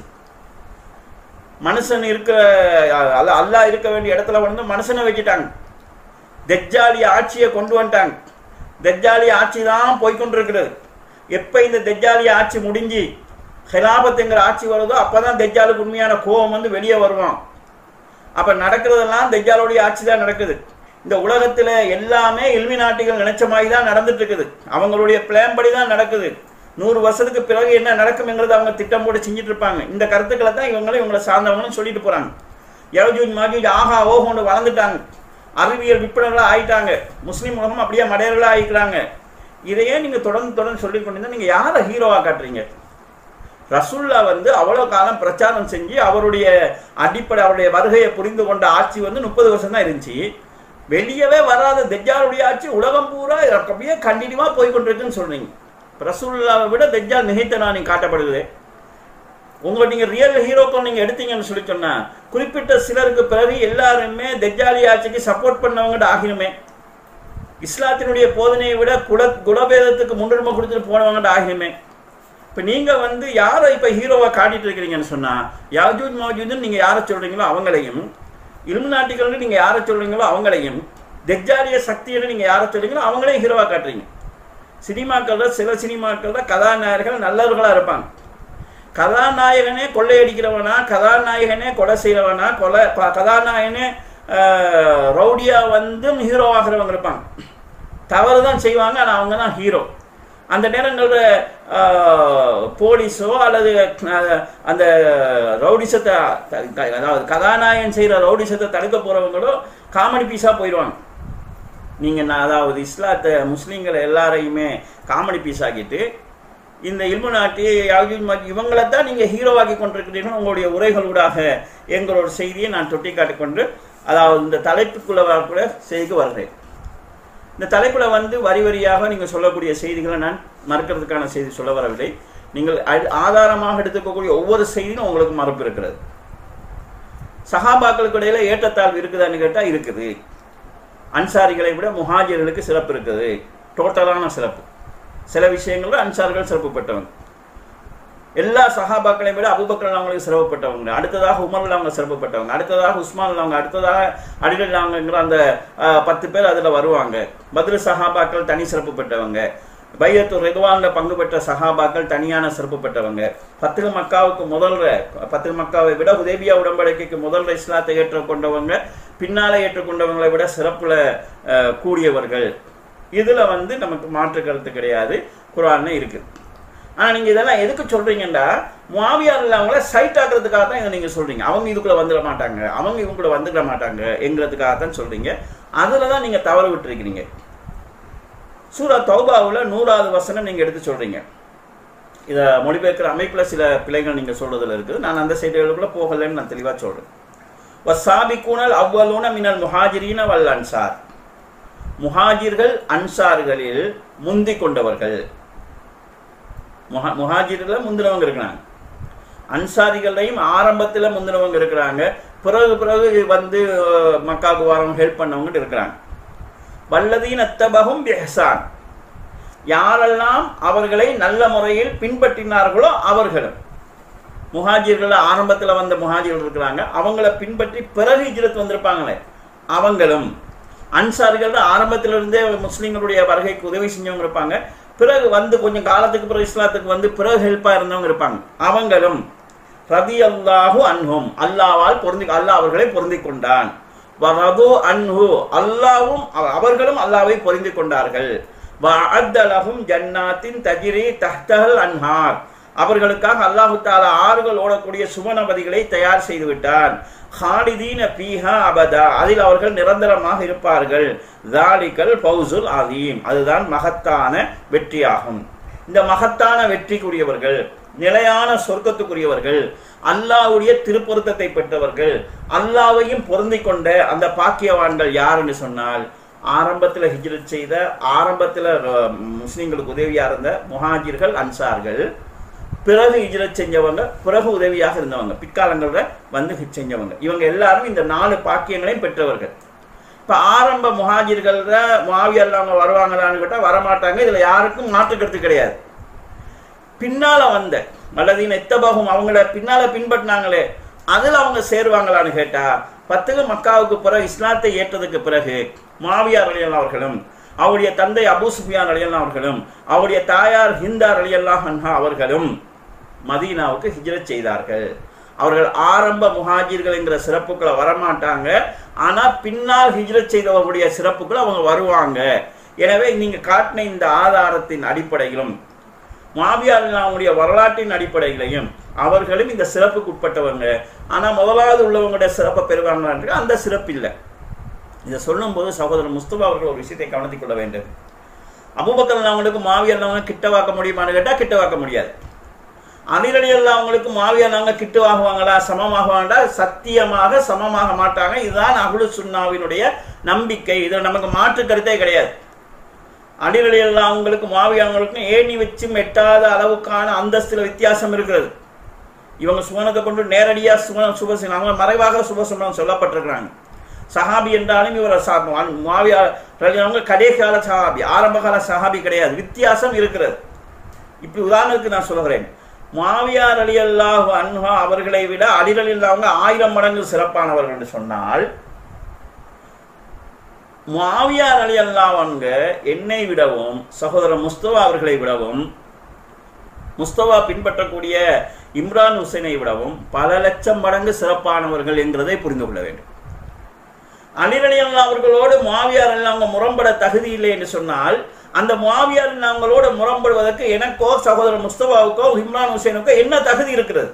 மனுஷன் இருக்கிற அல்லாஹ் இருக்க வேண்டிய இடத்துல மனுஷனை வச்சுட்டாங்க. தெஜ்ஜாலி ஆட்சியை கொண்டு வந்துட்டாங்க. தெஜ்ஜாலி ஆட்சி தான் போய்கொண்டிருக்கிறது. எப்போ இந்த தெஜ்ஜாலிய ஆட்சி முடிஞ்சு ஹிலாபத்துங்கிற ஆட்சி வருதோ அப்போதான் தெஜ்ஜாலுக்கு உண்மையான கோபம் வந்து வெளியே வருவான். அப்போ நடக்கிறதெல்லாம் தெஜ்ஜாலுடைய ஆட்சி தான் நடக்குது. இந்த உலகத்தில் எல்லாமே இல்மினாட்டிகள் நினைச்ச மாதிரி தான் நடந்துட்டு இருக்குது. அவங்களுடைய பிளான் படி தான் நடக்குது. 100 வருஷத்துக்கு பிறகு என்ன நடக்கும்ங்கிறது அவங்க திட்டம் போட்டு செஞ்சுட்டு இருப்பாங்க. இந்த கருத்துக்களை தான் இவங்களை சார்ந்தவங்களும் சொல்லிட்டு போறாங்க. யஜூஜ் மாஜூஜ் ஆஹா ஓஹோன்னு வளர்ந்துட்டாங்க, அறிவியல் விற்பனர்களாக ஆயிட்டாங்க, முஸ்லீம் உலகம் அப்படியே மடையர்களாக ஆயிக்கிறாங்க. இதையே நீங்க தொடர்ந்து சொல்லி கொண்டிருந்தா நீங்க யாரை ஹீரோவா காட்டுறீங்க? ரசூல்லா வந்து அவ்வளோ காலம் பிரச்சாரம் செஞ்சு அவருடைய அடிப்படை அவருடைய வருகையை புரிந்து கொண்ட ஆட்சி வந்து 30 வருஷம் தான் இருந்துச்சு. வெளியவே வராத தெஜ்ஜாலுடைய ஆட்சி உலகம் பூரா அப்படியே கண்டினியூவா போய்கொண்டிருக்குன்னு சொல்றீங்க. ரசூலுல்லாவை விட தெஜ்ஜால் நிகழ்த்தனா நீங்க காட்டப்படுது. உங்களை நீங்க ரியல் ஹீரோக்கள் நீங்க எடுத்தீங்கன்னு சொல்லி சொன்னா குறிப்பிட்ட சிலருக்கு பிறகு எல்லாருமே தெஜ்ஜாலி ஆட்சிக்கு சப்போர்ட் பண்ணவங்க ஆகினுமே. இஸ்லாத்தினுடைய போதனையை விட குலபேதத்துக்கு முன்னுரிமை கொடுத்துட்டு போனவங்க ஆகினுமே. இப்ப நீங்க வந்து யாரை இப்ப ஹீரோவா காட்டிட்டு இருக்கிறீங்கன்னு சொன்னா யாஜூஜ் மாஜூஜ் நீங்க யாரை சொல்றீங்களோ அவங்களையும், இல்மினாட்டிகள் நீங்க யாரை சொல்றீங்களோ அவங்களையும், தெஜ்ஜாலிய சக்தியை நீங்க யாரை சொல்றீங்களோ அவங்களையும் ஹீரோவா காட்டுறீங்க. சினிமாக்கள்ல சில சினிமாக்கள்ல கதாநாயகர்கள் நல்லவர்களா இருப்பாங்க. கதாநாயகனே கொள்ளையடிக்கிறவனா, கதாநாயகனே கொலை செய்யறவனா, கதாநாயகனே ரவுடியா வந்து ஹீரோவாகிறவங்க இருப்பாங்க. தவறு தான் செய்வாங்க, ஆனா அவங்க தான் ஹீரோ. அந்த நேரங்களில் போலீஸோ அல்லது அந்த ரவுடிசத்தை அதாவது கதாநாயகன் செய்கிற ரவுடிசத்தை தடுக்க போகிறவங்களோ காமெடி பீஸாக போயிடுவாங்க. நீங்கள் அதாவது இஸ்லாத்தை முஸ்லீம்களை எல்லாரையுமே காமெடி பீஸ் ஆக்கிட்டு இந்த இல்முனாட்டி இவங்களை தான் நீங்கள் ஹீரோவாக்கி கொண்டிருக்கிறீர்கள். உங்களுடைய உரைகளூடாக எங்களோட செய்தியை நான் தொட்டி காட்டிக்கொண்டு அதாவது இந்த தலைப்புக்குள்ள வரக்கூட செய்திக்கு வருகிறேன். இந்த தலைப்பில் வந்து வரி வரியாக நீங்கள் சொல்லக்கூடிய செய்திகளை நான் மறுக்கிறதுக்கான செய்தி சொல்ல வரவில்லை. நீங்கள் ஆதாரமாக எடுத்துக்கக்கூடிய ஒவ்வொரு செய்தியும் உங்களுக்கு மறுப்பு இருக்கிறது. சஹாபாக்களுக்கு இடையில ஏற்றத்தாழ்வு இருக்குதான்னு கேட்டால் இருக்குது. அன்சாரிகளை விட முஹாஜிர்களுக்கு சிறப்பு இருக்குது, டோட்டலான சிறப்பு. சில விஷயங்கள்ல அன்சார்கள் சிறப்பு பெற்றவங்க. எல்லா சஹாபாக்களையும் விட அபூபக்கர் அவங்களுக்கு சிறப்புப்பட்டவங்க, அடுத்ததாக உமர்ல அவங்க சிறப்புப்பட்டவங்க, அடுத்ததாக உஸ்மான் அவங்க, அடுத்ததாக அலிகள் அவங்கிற அந்த 10 பேர் அதுல வருவாங்க. பத்ரு சஹாபாக்கள் தனி சிறப்பு பெற்றவங்க, பையத்து ரிதுவான்ல பங்கு பெற்ற சஹாபாக்கள் தனியான சிறப்பு பெற்றவங்க. ஃபத்ஹ் மக்காவை விட ஹுதைபியா உடன்படிக்கைக்கு முதல்ல இஸ்லாத்தை ஏற்றுக்கொண்டவங்க, பின்னால ஏற்றுக்கொண்டவங்களை விட சிறப்புல கூடியவர்கள். இதுல வந்து நமக்கு மாற்று கருத்து கிடையாது, குர்ஆன்ல இருக்கு. ஆனா நீங்க இதெல்லாம் எதுக்கு சொல்றீங்கன்னா முஆவியா அவங்கள சைட் ஆக்குறதுக்காக தான் இதை நீங்க சொல்றீங்க. அவங்க இதுக்குள்ள வந்துட மாட்டாங்க, அவங்க இவங்களுக்குள்ள வந்துட மாட்டாங்க என்கிறதுக்காக தான் சொல்றீங்க. அதுலதான் நீங்க தவறு விட்டுருக்கிறீங்க. சூரா தௌபாவுல 100வது வசனம் நீங்க எடுத்து சொல்றீங்க. இத மொழிபெயர்க்கிற அமைப்புல சில பிழைகள் நீங்க சொல்றதுல இருக்கு. நான் அந்த செய்திகளுக்குள்ள போகலன்னு நான் தெளிவா சொல்றேன். வஸ்ஸாபிகூனல் அவ்வலூன மினல் முஹாஜிரீன வல் அன்சார், முஹாஜிர்கள் அன்சார்களில் முந்தி கொண்டவர்கள். முஹாஜிர்கள் முந்தினவங்க இருக்கிறாங்க, அன்சாரிகளையும் ஆரம்பத்தில் முந்தினவங்க இருக்கிறாங்க, பிறகு வந்து மக்காவுக்கு வரவங்க ஹெல்ப் பண்ணவங்க இருக்கிறாங்க. வல்லதீன் அத்தபகும் பிஹ்சான், யாரெல்லாம் அவர்களை நல்ல முறையில் பின்பற்றினார்களோ அவர்களும். முஹாஜிர்கள் ஆரம்பத்தில் வந்த முஹாஜிர்கள் இருக்கிறாங்க, அவங்கள பின்பற்றி பிறகு ஹிஜ்ரத் வந்திருப்பாங்களே அவங்களும். அன்சாரிகள் ஆரம்பத்திலிருந்தே முஸ்லீம்களுடைய வருகைக்கு உதவி செஞ்சவங்க இருப்பாங்க, பிறகு வந்து கொஞ்சம் காலத்துக்கு பிறகு இஸ்லாத்துக்கு வந்து பிறகு ஹெல்ப்பா இருந்தவங்க இருப்பாங்க, அவங்களும். ரதியல்லாஹு அன்ஹும், அல்லாஹ்வால் அல்லாஹ் அவர்களை பொருந்தி கொண்டான். வரது அன்ஹு, அல்லாஹ்வும் அவர்களும் அல்லாஹ்வை பொருந்தி கொண்டார்கள். வஅத்த லஹும் ஜன்னாத்தின் தஜ்ரி தஹ்தஹல் அன்ஹார், அவர்களுக்காக அல்லாஹு தஆலா ஆறுகள் ஓடக்கூடிய சுவனபதிகளை தயார் செய்து விட்டான். ஹாலிதீன ஃபீஹா அபதா, அதில் அவர்கள் நிரந்தரமாக இருப்பார்கள். ஸாலிகல் ஃபௌஸுல் அஸீம், அதுதான் மகத்தான வெற்றியாகும். இந்த மகத்தான வெற்றிக்குரியவர்கள், நிலையான சொர்க்கத்துக்குரியவர்கள், அல்லாஹ்வுடைய திருப்பொருத்தத்தை பெற்றவர்கள், அல்லாஹ்வையும் பொருந்தி கொண்ட அந்த பாக்கியவான்கள் யாருன்னு சொன்னால் ஆரம்பத்தில் ஹிஜ்ரத் செய்த, ஆரம்பத்தில் முஸ்லிம்களுக்கு உதவியா இருந்த முஹாஜிர்கள் அன்சார்கள், பிறகு ஹிஜ்ரத் செஞ்சவங்க, பிறகு உதவியாக இருந்தவங்க, பிற்காலங்களில் வந்து செஞ்சவங்க, இவங்க எல்லாரும் இந்த 4 பாக்கியங்களையும் பெற்றவர்கள். இப்போ ஆரம்ப முஹாஜிர்கள் முஆவியா அவங்க வருவாங்களான்னு கேட்டால் வரமாட்டாங்க, இதுல யாருக்கும் மாற்று கருத்து கிடையாது. பின்னால வந்த வல்லதீன இத்தபகும், அவங்கள பின்னால பின்பற்றினாங்களே அதுல அவங்க சேருவாங்களான்னு கேட்டா ஃபத்ஹ் மக்காவுக்கு பிறகு இஸ்லாத்தை ஏற்றதுக்கு பிறகு முஆவியா ரலியல்லாஹு அவர்களும் அவருடைய தந்தை அபூ சுஃபியான் ரலியல்லாஹு அவர்களும் அவருடைய தாயார் ஹிந்தா ரலியல்லாஹு அன்ஹா அவர்களும் மதீனாவுக்கு ஹிஜ்ரத் செய்தார்கள். அவர்கள் ஆரம்ப முஹாஜிர்கள் என்கிற சிறப்புக்களை வரமாட்டாங்க, ஆனால் பின்னால் ஹிஜ்ரத் செய்தவர்களுடைய சிறப்புக்கள் அவங்க வருவாங்க. எனவே நீங்க காட்டின இந்த ஆதாரத்தின் அடிப்படையிலும் முஆவியா ரலியல்லாஹுடைய வரலாற்றின் அடிப்படையிலையும் அவர்களும் இந்த சிறப்புக்கு உட்பட்டவங்க. ஆனால் முதலாவது உள்ளவங்களுடைய சிறப்பை பெறுவாங்க, அந்த சிறப்பு இல்லை. இதை சொல்லும்போது சகோதரர் முஸ்தபா அவர்கள் ஒரு விஷயத்தை கவனித்துக் கொள்ள வேண்டும். அபூபக்கர் ரலியல்லாஹுவுக்கு முஆவியா ரலியல்லாஹு கிட்ட வாக்க முடியுமான்னு கேட்டால் கிட்ட வாக்க முடியாது. அலி ரலியல்லாஹு அவங்களுக்கு முஆவியா ரலியல்லாஹு கிட்ட வாங்குவாங்களா, சமமாகுவாங்களா? சத்தியமாக சமமாக மாட்டாங்க. இதுதான் அஹ்லு சுன்னாவினுடைய நம்பிக்கை. இதில் நமக்கு மாற்று கருத்தே கிடையாது. அலி ரலியல்லாஹு அவங்களுக்கு முஆவியா அவங்களுக்கும் ஏணி வச்சு எட்டாத அளவுக்கான அந்தஸ்துல வித்தியாசம் இருக்கிறது. இவங்க சுவனத்தை கொண்டு நேரடியாக சுபசம் அவங்க மறைவாக சுபசம்பளம் சொல்லப்பட்டிருக்கிறாங்க. சஹாபி என்றாலும் இவர் முஆவியா ரலியல்லாஹு கடைகால சஹாபி, ஆரம்பகால சஹாபி கிடையாது. வித்தியாசம் இருக்கிறது. இப்படி உதாரணத்துக்கு நான் சொல்கிறேன், முஆவியா ரலியல்லாஹு அன்ஹு அவர்களை விட அலி ரலியல்லாஹு 1000 மடங்கு சிறப்பானவர்கள் என்று சொன்னால், முஆவியா ரலியல்லாஹு அன்ஹு என்னை விடவும் சகோதரர் முஸ்தபா அவர்களை விடவும் முஸ்தபா பின்பற்றக்கூடிய இம்ரான் ஹுசைனை விடவும் பல லட்சம் மடங்கு சிறப்பானவர்கள் என்கிறதை புரிந்து கொள்ள வேண்டும். அலி ரலியல்லாஹு அவர்களோடு முஆவியா ரலியல்லாஹு முரண்பட தகுதி இல்லை என்று சொன்னால், அந்த முஆவியா ரலியல்லாஹுவோடு முரண்படுவதற்கு எனக்கோ சகோதரர் முஸ்தபாவுக்கோ இம்ரான் ஹுசைனுக்கோ என்ன தகுதி இருக்கிறது?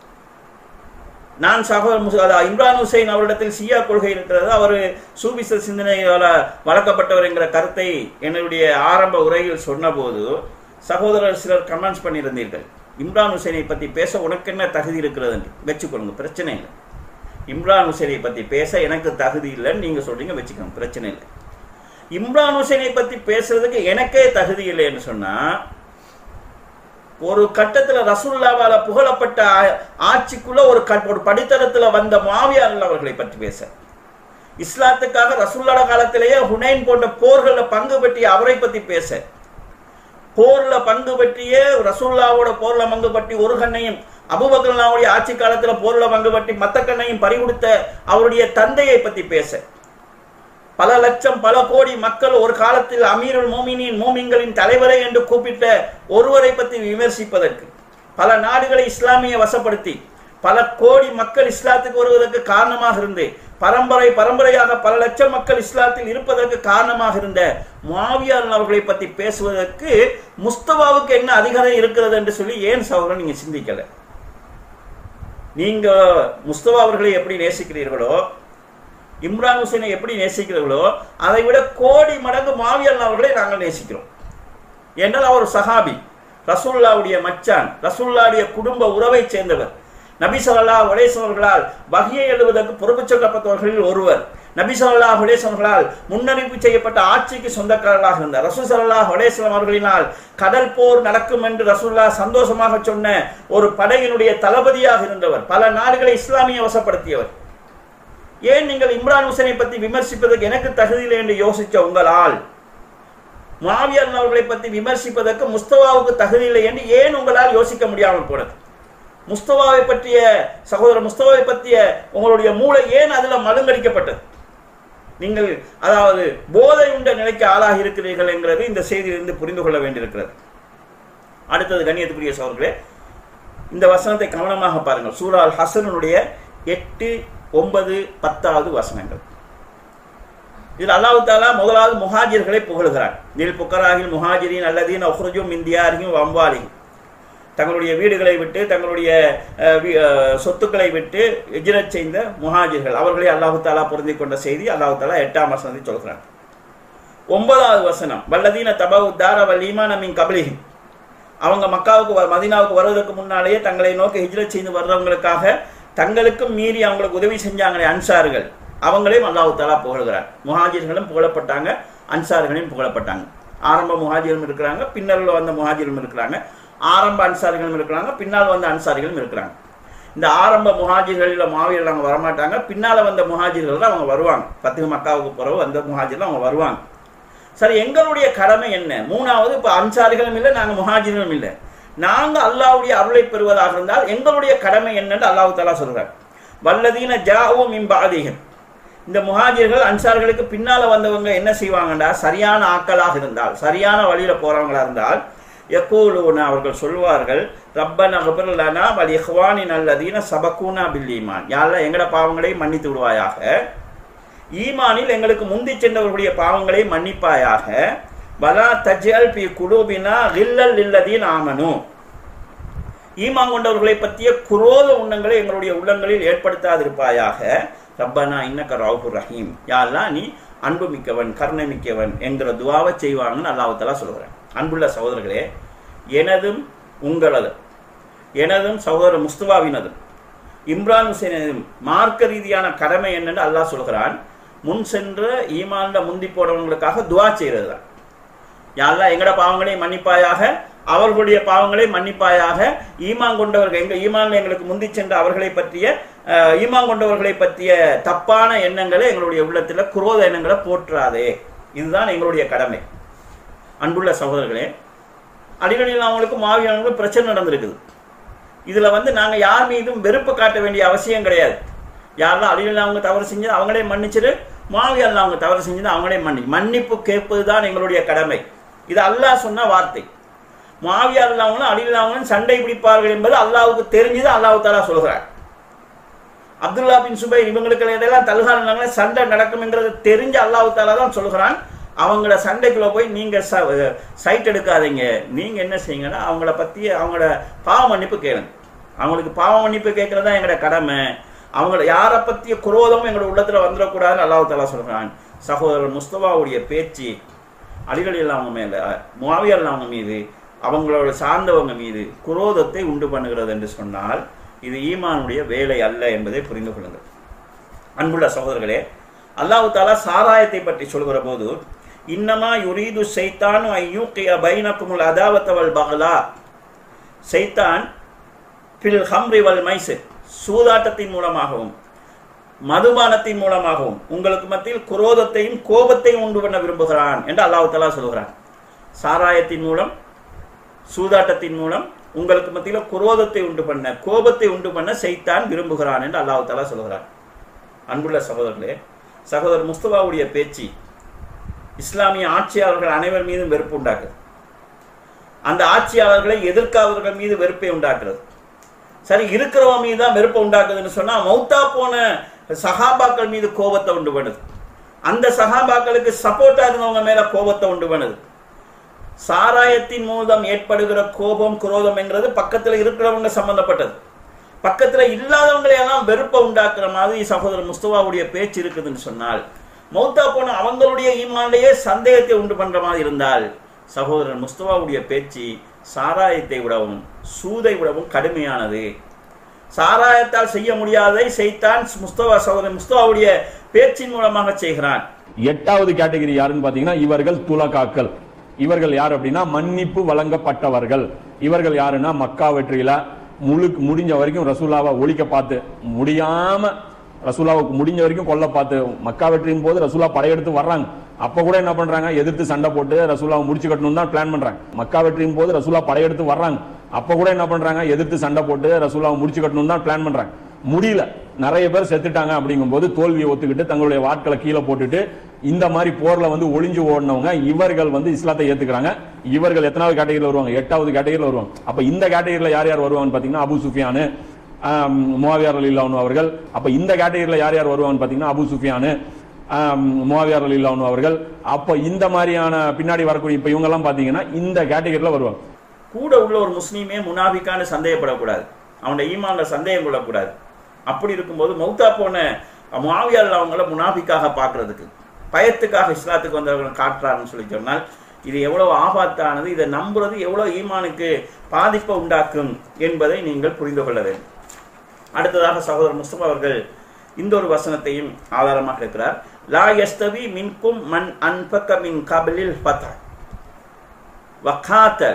நான் சகோதரர் இம்ரான் ஹுசைன் அவரிடத்தில் ஷியா கொள்கை இருக்கிறது, அவர் சூபிச சிந்தனையால் வளர்க்கப்பட்டவர் என்கிற கருத்தை என்னுடைய ஆரம்ப உரையில் சொன்னபோது சகோதரர் சிலர் கமெண்ட்ஸ் பண்ணியிருந்தீர்கள், இம்ரான் ஹுசைனை பற்றி பேச உனக்கு என்ன தகுதி இருக்கிறது என்று. வச்சுக்கொள்ளுங்க, பிரச்சனை இல்லை. இம்ரான் ஹுசைனை பற்றி பேச எனக்கு தகுதி இல்லைன்னு நீங்கள் சொல்றீங்க, வச்சுக்கோங்க, பிரச்சனை இல்லை. இம்ரான் ஹுசைனை பற்றி பேசுறதுக்கு எனக்கே தகுதி இல்லை என்று சொன்னா, ஒரு கட்டத்தில் ரசூலுல்லாஹ்வால புகழப்பட்ட ஆட்சிக்குள்ள ஒரு படித்தரத்தில் வந்த முஆவியா அவர்களை பற்றி பேச, இஸ்லாத்துக்காக ரசூலுல்லாஹ் காலத்திலேயே ஹுனைன் போன்ற போர்களில் பங்கு பற்றிய அவரை பற்றி பேச, போர்ல பங்கு பற்றிய ரசூலுல்லாஹ்வோட போர்ல பங்கு பற்றி ஒரு கண்ணையும், அபூபக்கர் ரலியல்லாஹுடைய ஆட்சி காலத்துல போர்ல பங்கு பற்றி மத்த கண்ணையும் பறிகொடுத்த அவருடைய தந்தையை பற்றி பேச, பல லட்சம் பல கோடி மக்கள் ஒரு காலத்தில் அமீருல் மோமினின் மோமின்களின் தலைவரை என்று கூப்பிட்ட ஒருவரை பற்றி விமர்சிப்பதற்கு, பல நாடுகளை இஸ்லாமிய வசப்படுத்தி பல கோடி மக்கள் இஸ்லாத்துக்கு வருவதற்கு காரணமாக இருந்து, பரம்பரையாக பல லட்சம் மக்கள் இஸ்லாத்தில் இருப்பதற்கு காரணமாக இருந்த முஆவியா அவர்களை பற்றி பேசுவதற்கு முஸ்தபாவுக்கு என்ன அதிகாரம் இருக்கிறது என்று சொல்லி ஏன் சகோதரன் நீங்க சிந்திக்கல? நீங்க முஸ்தபா அவர்களை எப்படி நேசிக்கிறீர்களோ, இம்ரான் ஹுசைனை எப்படி நேசிக்கிறீர்களோ, அதை விட கோடி மடங்கு முஆவியா அவர்களை நாங்கள் நேசிக்கிறோம். என்றால் அவர் சஹாபி, ரசூலுல்லாஹ்வுடைய மச்சான், ரசூலுல்லாஹ்வுடைய குடும்ப உறவை சேர்ந்தவர், நபி ஸல்லல்லாஹு அலைஹி வஸல்லம் அவர்களால் வஹ்யை எழுதுவதற்கு பொறுப்பு சொல்லப்பட்டவர்களில் ஒருவர், நபி ஸல்லல்லாஹு அலைஹி வஸல்லம் அவர்களால் முன்னறிவிப்பு செய்யப்பட்ட ஆட்சிக்கு சொந்தக்காரராக இருந்தார். ரசூல் ஸல்லல்லாஹு அலைஹி வஸல்லம் அவர்களினால் கடல் போர் நடக்கும் என்று ரசூலுல்லாஹ் சந்தோஷமாக சொன்ன ஒரு படையினுடைய தளபதியாக இருந்தவர், பல நாடுகளை இஸ்லாமிய வசப்படுத்தியவர். ஏன் நீங்கள் இம்ரான் ஹுசைனை பற்றி விமர்சிப்பதற்கு எனக்கு தகுதியில்லை என்று யோசிச்ச உங்களால் முஆவியா அவர்களை பற்றி விமர்சிப்பதற்கு முஸ்தபாவுக்கு தகுதி இல்லை என்று ஏன் உங்களால் யோசிக்க முடியாமல் போனது? முஸ்தபாவை பற்றிய சகோதரர் முஸ்தபாவை பற்றிய உங்களுடைய மூளை ஏன் அதில் மழுங்கடிக்கப்பட்டது? நீங்கள் அதாவது போதை உண்ட நிலைக்கு ஆளாகி இருக்கிறீர்கள் என்கிறது இந்த செய்தியிலிருந்து புரிந்து கொள்ள வேண்டியிருக்கிறது. அடுத்தது கண்ணியத்துக்குரிய சகோதரர்களே, இந்த வசனத்தை கவனமாக பாருங்கள். சூரா அல் ஹஸ்ருடைய 8, 9, 10 வசனங்கள். இதில் அல்லாஹ் தஆலா முதலாவது முஹாஜிர்களை புகழுகிறார். நில் புக்கராகில் முஹாஜிரின் அல்லதீன உக்ருஜு மின் தியாரிஹிம் வ அம்வாலிஹிம், தங்களுடைய வீடுகளை விட்டு தங்களுடைய சொத்துக்களை விட்டு ஹிஜ்ரத் செய்த முஹாஜிர்கள் அவர்களை அல்லாஹ் தஆலா பொருந்தி கொண்ட செய்தி அல்லாஹ் தஆலா 8ஆம் வசனத்தில் சொல்கிறார். 9வது வசனம், வல்லதீன தபவு தார வல் ஈமான மின் கப்லிஹிம், அவங்க மக்காவுக்கு மதீனாவுக்கு வருவதற்கு முன்னாலேயே தங்களை நோக்கி ஹிஜ்ரத் செய்து வர்றவங்களுக்காக தங்களுக்கும் மீறி அவங்களுக்கு உதவி செஞ்சாங்களே அன்சார்கள், அவங்களையும் அல்லாஹ் தஆலா புகழ்கிறார். முஹாஜிர்களும் புகழப்பட்டாங்க, அன்சார்களையும் புகழப்பட்டாங்க. ஆரம்ப முஹாஜிரும் இருக்கிறாங்க, பின்னரில் வந்த முஹாஜிரும் இருக்கிறாங்க. ஆரம்ப அன்சாரிகளும் இருக்கிறாங்க, பின்னால் வந்த அன்சாரிகளும் இருக்கிறாங்க. இந்த ஆரம்ப முஹாஜிர்களில் முஆவியா அவங்க வரமாட்டாங்க, பின்னால் வந்த முஹாஜிர்கள் அவங்க வருவாங்க. பத்து மக்காவுக்கு பிறகு வந்த முஹாஜிர்கள் அவங்க வருவாங்க. சரி, எங்களுடைய கடமை என்ன? மூணாவது, இப்போ அன்சாரிகளும் இல்லை, நாங்கள் முஹாஜிர்களும் இல்லை, நாங்கள் அல்லாஹ்வுடைய அருளை பெறுவதாக இருந்தால் எங்களுடைய கடமை என்னன்னு அல்லாஹ் தஆலா சொல்றார். வல்லதீன ஜாஉ மின் பஅதிஹிம், இந்த முஹாஜிர்கள் அன்சார்களுக்கு பின்னால வந்தவங்க என்ன செய்வாங்கண்டா, சரியான ஆக்களாக இருந்தால், சரியான வழியில போறவங்களா இருந்தால், யகூலூன அவர்கள் சொல்வார்கள், ரப்பனா கஃபிர் லனா வ இஹ்வானினா அல்லதீன சபகூனா பில் ஈமான், யா அல்லாஹ் எங்கட பாவங்களை மன்னித்து விடுவாயாக, ஈமானில் எங்களுக்கு முந்தி சென்றவர்களுடைய பாவங்களை மன்னிப்பாயாக, வலா தஜ்அல் ஃபீ குலூபினா கில்லல் லில்லதீன ஆமனு, ஈமான் கொண்டவர்களை பற்றிய குரோத உண்ணங்களை எங்களுடைய உள்ளங்களில் ஏற்படுத்தாதிருப்பாயாக, ரப்பனா இன்னக ரவுஃபுர் ரஹீம், யா அல்லாஹ் நீ அன்பு மிக்கவன் கருணை மிக்கவன் என்கிற துஆவை செய்வாங்கன்னு அல்லாஹ் தஆலா சொல்கிறான். அன்புள்ள சகோதரர்களே, எனதும் உங்களதும், எனதும் சகோதரர் முஸ்தபாவினதும் இம்ரான் ஹுசைனதும் மார்க்க ரீதியான கடமை என்னன்னு அல்லாஹ் சொல்கிறான், முன் சென்ற ஈமான்ல முந்தி போனவங்களுக்காக துஆ செய்கிறது தான். யா அல்லாஹ் எங்கட பாவங்களை மன்னிப்பாயாக, அவர்களுடைய பாவங்களை மன்னிப்பாயாக, ஈமான் கொண்டவர்கள் எங்க ஈமான்ல எங்களுக்கு முந்தி சென்ற அவர்களை பற்றிய ஈமான் கொண்டவர்களை பற்றிய தப்பான எண்ணங்களை எங்களுடைய உள்ளத்தில் குரோத எண்ணங்களை போற்றாதே, இதுதான் எங்களுடைய கடமை. அன்புள்ள சகோதரர்களே, அடிக்கடியில் அவங்களுக்கு மாவியானவங்களுக்கு பிரச்சனை நடந்திருக்குது. இதுல நாங்க யார் மீதும் வெறுப்பு காட்ட வேண்டிய அவசியம் கிடையாது. யாரெல்லாம் அடிக்கடியில் அவங்க தவறு செஞ்சது அவங்களே மன்னிச்சிரு, மாவியால் அவங்க தவறு செஞ்சது அவங்களே மன்னிப்பு கேட்பது தான் எங்களுடைய கடமை. இது அல்லாஹ் சொன்ன வார்த்தை. முஆவியா ரலியல்லாஹு அலியல்லாஹு சண்டை பிடிப்பார்கள் என்பது அல்லாஹ்வுக்கு தெரிஞ்சது, அல்லாஹ் தஆலா சொல்கிறார். அப்துல்லா பின் சுபைர் இவங்களுக்கு இதெல்லாம் தல்ஹான சண்டை நடக்கும் என்றது தெரிஞ்ச அல்லாஹ் தஆலா தான் சொல்கிறான், அவங்கள சண்டைக்குள்ள போய் நீங்க சைட் எடுக்காதீங்க, நீங்க என்ன செய்யுங்கன்னா அவங்கள பத்தி அவங்களோட பாவ மன்னிப்பு கேளுங்க. அவங்களுக்கு பாவ மன்னிப்பு கேட்கறது தான் எங்களோட கடமை. அவங்கள யாரை பற்றிய குரோதமும் எங்களோட உள்ளத்துல வந்துடக்கூடாதுன்னு அல்லாஹ் தஆலா சொல்கிறான். சகோதரர் முஸ்தபாவுடைய பேச்சு அலி ரலியல்லாஹு அன்ஹு மேல, முஆவியா ரலியல்லாஹு அன்ஹு மீது, அவங்களோட சார்ந்தவங்க மீது குரோதத்தை உண்டு பண்ணுகிறது என்று சொன்னால் இது ஈமானுடைய வேலை அல்ல என்பதை புரிந்து கொள்ளுங்கள். அன்புள்ள சகோதரர்களே, அல்லாஹ் தஆலா சாராயத்தை பற்றி சொல்கிற போது, இன்னமா யுரீது ஷைத்தானு அய்யூகிய பைனகுமுல் அதாவத வல் பக்லா, ஷைத்தான் ஃபில் ஹம்ரி வல் மைசிர், சூதாட்டத்தின் மூலமாகவும் மதுபானத்தின் மூலமாகவும் உங்களுக்கு மத்தியில் குரோதத்தையும் கோபத்தையும் உண்டு பண்ண விரும்புகிறான் என்று அல்லாஹ் தஆலா சொல்கிறான். சாராயத்தின் மூலம் சூதாட்டத்தின் மூலம் உங்களுக்கு மத்தியில் குரோதத்தை உண்டு பண்ண கோபத்தை உண்டு பண்ண ஷைத்தான் விரும்புகிறான் என்று அல்லாஹ் தஆலா சொல்கிறான். அன்புள்ள சகோதரர்களே, சகோதரர் முஸ்தபாவுடைய பேச்சு இஸ்லாமிய ஆட்சியாளர்கள் அனைவர் மீதும் வெறுப்பு உண்டாக்குது. அந்த ஆட்சியாளர்களை எதிர்க்காதவர்கள் மீது வெறுப்பை உண்டாக்குறது. சரி, இருக்கிறவங்க மீது தான் வெறுப்பை உண்டாக்குதுன்னு சொன்னா மௌத்தா போன சஹாபாக்கள் மீது கோபத்தை உண்டு பண்ணுது. அந்த சஹாபாக்களுக்கு சப்போர்ட்டா இருந்தவங்க மேல கோபத்தை உண்டு பண்ணுது. சாராயத்தின் மூலம் ஏற்படுகிற கோபம் குரோதம் என்கிறது பக்கத்துல இருக்கிறவங்க சம்பந்தப்பட்டது. பக்கத்துல இல்லாதவங்களையெல்லாம் வெறுப்பை உண்டாக்குற மாதிரி சகோதரர் முஸ்தபாவுடைய பேச்சு இருக்குதுன்னு சொன்னால், மௌத்தா போன அவங்களுடைய ஈமான்லேயே சந்தேகத்தை உண்டு பண்ற மாதிரி இருந்தால், சகோதரர் முஸ்தபாவுடைய பேச்சு சாராயத்தை விடவும் சூதை விடவும் கடுமையானது. சாராயத்தால் செய்ய முடியாதை ஷைத்தான் சகோதரர் முஸ்தபாவுடைய பேச்சின் மூலமாக செய்கிறான். 8வது கேட்டகரி யாருன்னு பாத்தீங்கன்னா, இவர்கள் துலகாக்கள். இவர்கள் யார் அப்படின்னா மன்னிப்பு வழங்கப்பட்டவர்கள். இவர்கள் யாருன்னா மக்கா வெற்றியில முடிஞ்ச வரைக்கும் ரசூலாவை ஒழிக்க பார்த்து முடியாம, ரசூலாவுக்கு முடிஞ்ச வரைக்கும் கொல்ல பார்த்து, மக்கா வெற்றியின் போது ரசூலா படையெடுத்து வர்றாங்க. அப்ப கூட என்ன பண்றாங்க, எதிர்த்து சண்டை போட்டு ரசூலாவை முடிச்சு கட்டணும் தான் பிளான் பண்றாங்க. மக்கா வெற்றியின் போது ரசூலா படையெடுத்து வர்றாங்க. அப்ப கூட என்ன பண்றாங்க, எதிர்த்து சண்டை போட்டு ரசூலாவை முடிச்சு கட்டணும் தான் பிளான் பண்றாங்க. முடியல, நிறைய பேர் செத்துட்டாங்க. அப்படிங்கும் போது தோல்வியை ஒத்துக்கிட்டு தங்களுடைய வாட்களை கீழே போட்டுட்டு இந்த மாதிரி போர்ல ஒளிஞ்சு ஓடினவங்க இவர்கள் இஸ்லாத்தை ஏத்துக்கிறாங்க. இவர்கள் எத்தனாவது கேட்டகரியில் வருவாங்க? 8வது கேட்டகரியில் வருவாங்க. அப்ப இந்த கேட்டகரியில் யார் யார் வருவாங்கன்னு பாத்தீங்கன்னா, அபு சுஃபியானு, முஆவியா ரலியல்லாஹு அன்ஹு அவர்கள். அப்ப இந்த கேட்டகரியில் யார் யார் வருவாங்கன்னு பாத்தீங்கன்னா, அபு சுஃபியானு, முஆவியா ரலியல்லாஹு அன்ஹு அவர்கள். அப்ப இந்த மாதிரியான பின்னாடி வரக்கூடிய இப்ப இவங்க எல்லாம் பாத்தீங்கன்னா இந்த கேட்டகரியில் வருவாங்க. கூட உள்ள ஒரு முஸ்லீமே முனாஃபிக்கான சந்தேகப்படக்கூடாது, அவனுடைய ஈமான்ல சந்தேகம் கொள்ளக்கூடாது. அப்படி இருக்கும்போது மௌத்தா போன முஆவியா அவங்கள முனாஃபிக்காக பார்க்கறதுக்கு, பயத்துக்காக இஸ்லாத்துக்கு வந்தவர்கள் காட்டுறாருன்னு சொல்லி சொன்னால் இது எவ்வளவு ஆபத்தானது, இதை நம்புறது எவ்வளவு ஈமானுக்கு பாதிப்பை உண்டாக்கும் என்பதை நீங்கள் புரிந்து கொள்ள வேண்டும். அடுத்ததாக சகோதரர் முஸ்தபா அவர்கள் இந்த ஒரு வசனத்தையும் ஆதாரமாக இருக்கிறார். லா யஸ்தவி மின்கும் மன் அன்பக மின் கபிலில் ஃபத்ஹ் வகாத்தல,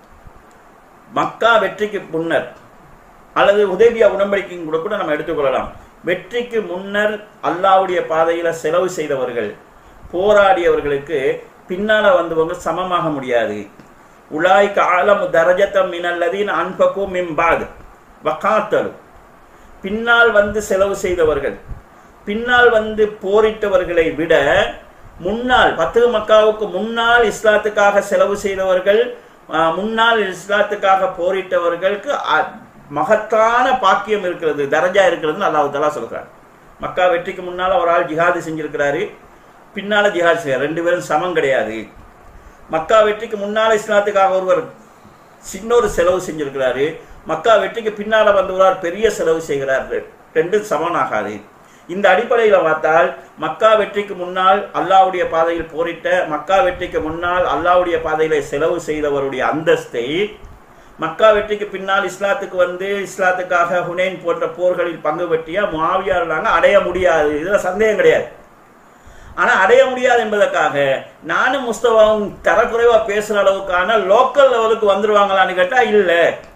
மக்கா வெற்றிக்கு முன்னர் அல்லது உதைபியா உடன்படிக்கையும் கூட நம்ம எடுத்துக்கொள்ளலாம். வெற்றிக்கு முன்னர் அல்லாஹ்வுடைய பாதையில செலவு செய்தவர்கள், போராடியவர்களுக்கு பின்னால வந்தவங்க சமமாக முடியாது. உலாய்க ஆலமு தரஜத்தம் மினல்லதீன அன்பகு மின் பாத் வகாத்தலு, பின்னால் செலவு செய்தவர்கள், பின்னால் வந்து போரிட்டவர்களை விட முன்னால் பத்து மக்காவுக்கு முன்னால் இஸ்லாத்துக்காக செலவு செய்தவர்கள், முன்னால் இஸ்லாத்துக்காக போரிட்டவர்களுக்கு மகத்தான பாக்கியம் இருக்கிறது, தரஜா இருக்கிறதுன்னு அல்லாஹ் தஆலா சொல்றார். மக்கா வெற்றிக்கு முன்னால் ஒரு ஆள் ஜிஹாது செஞ்சிருக்கிறாரு, பின்னால ஜிஹாது செய்ய ரெண்டு பேரும் சமம் கிடையாது. மக்கா வெற்றிக்கு முன்னால் இஸ்லாத்துக்காக ஒருவர் சின்னொரு செலவு செஞ்சிருக்கிறாரு, மக்கா வெற்றிக்கு பின்னால வந்தவரால் பெரிய செலவு செய்கிறார், ரெண்டும் சமனாகாது. இந்த அடிப்படையில் பார்த்தால் மக்கா வெற்றிக்கு முன்னால் அல்லாஹ்வுடைய பாதையில் போரிட்ட, மக்கா வெற்றிக்கு முன்னால் அல்லாஹ்வுடைய பாதையில செலவு செய்தவருடைய அந்தஸ்தை மக்கா வெற்றிக்கு பின்னால் இஸ்லாத்துக்கு வந்து இஸ்லாத்துக்காக ஹுனைன் போன்ற போர்களில் பங்கு பற்றிய முஆவியா அடைய முடியாது, இதுல சந்தேகம் கிடையாது. ஆனா அடைய முடியாது என்பதற்காக நானும் முஸ்தபாவும் தரக்குறைவா பேசுற அளவுக்கான லோக்கல் லெவலுக்கு வந்துருவாங்களான்னு கேட்டா இல்ல.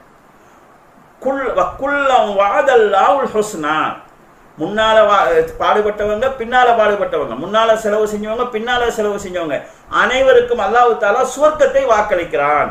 வாதல்லாஹுல் ஹுஸ்னா, முன்னால பாடுபட்டவங்க பின்னால பாடுபட்டவங்க, முன்னால செலவு செஞ்சவங்க பின்னால செலவு செஞ்சவங்க அனைவருக்கும் அல்லாஹ் தஆலா சுவர்க்கத்தை வாக்களிக்கிறான்.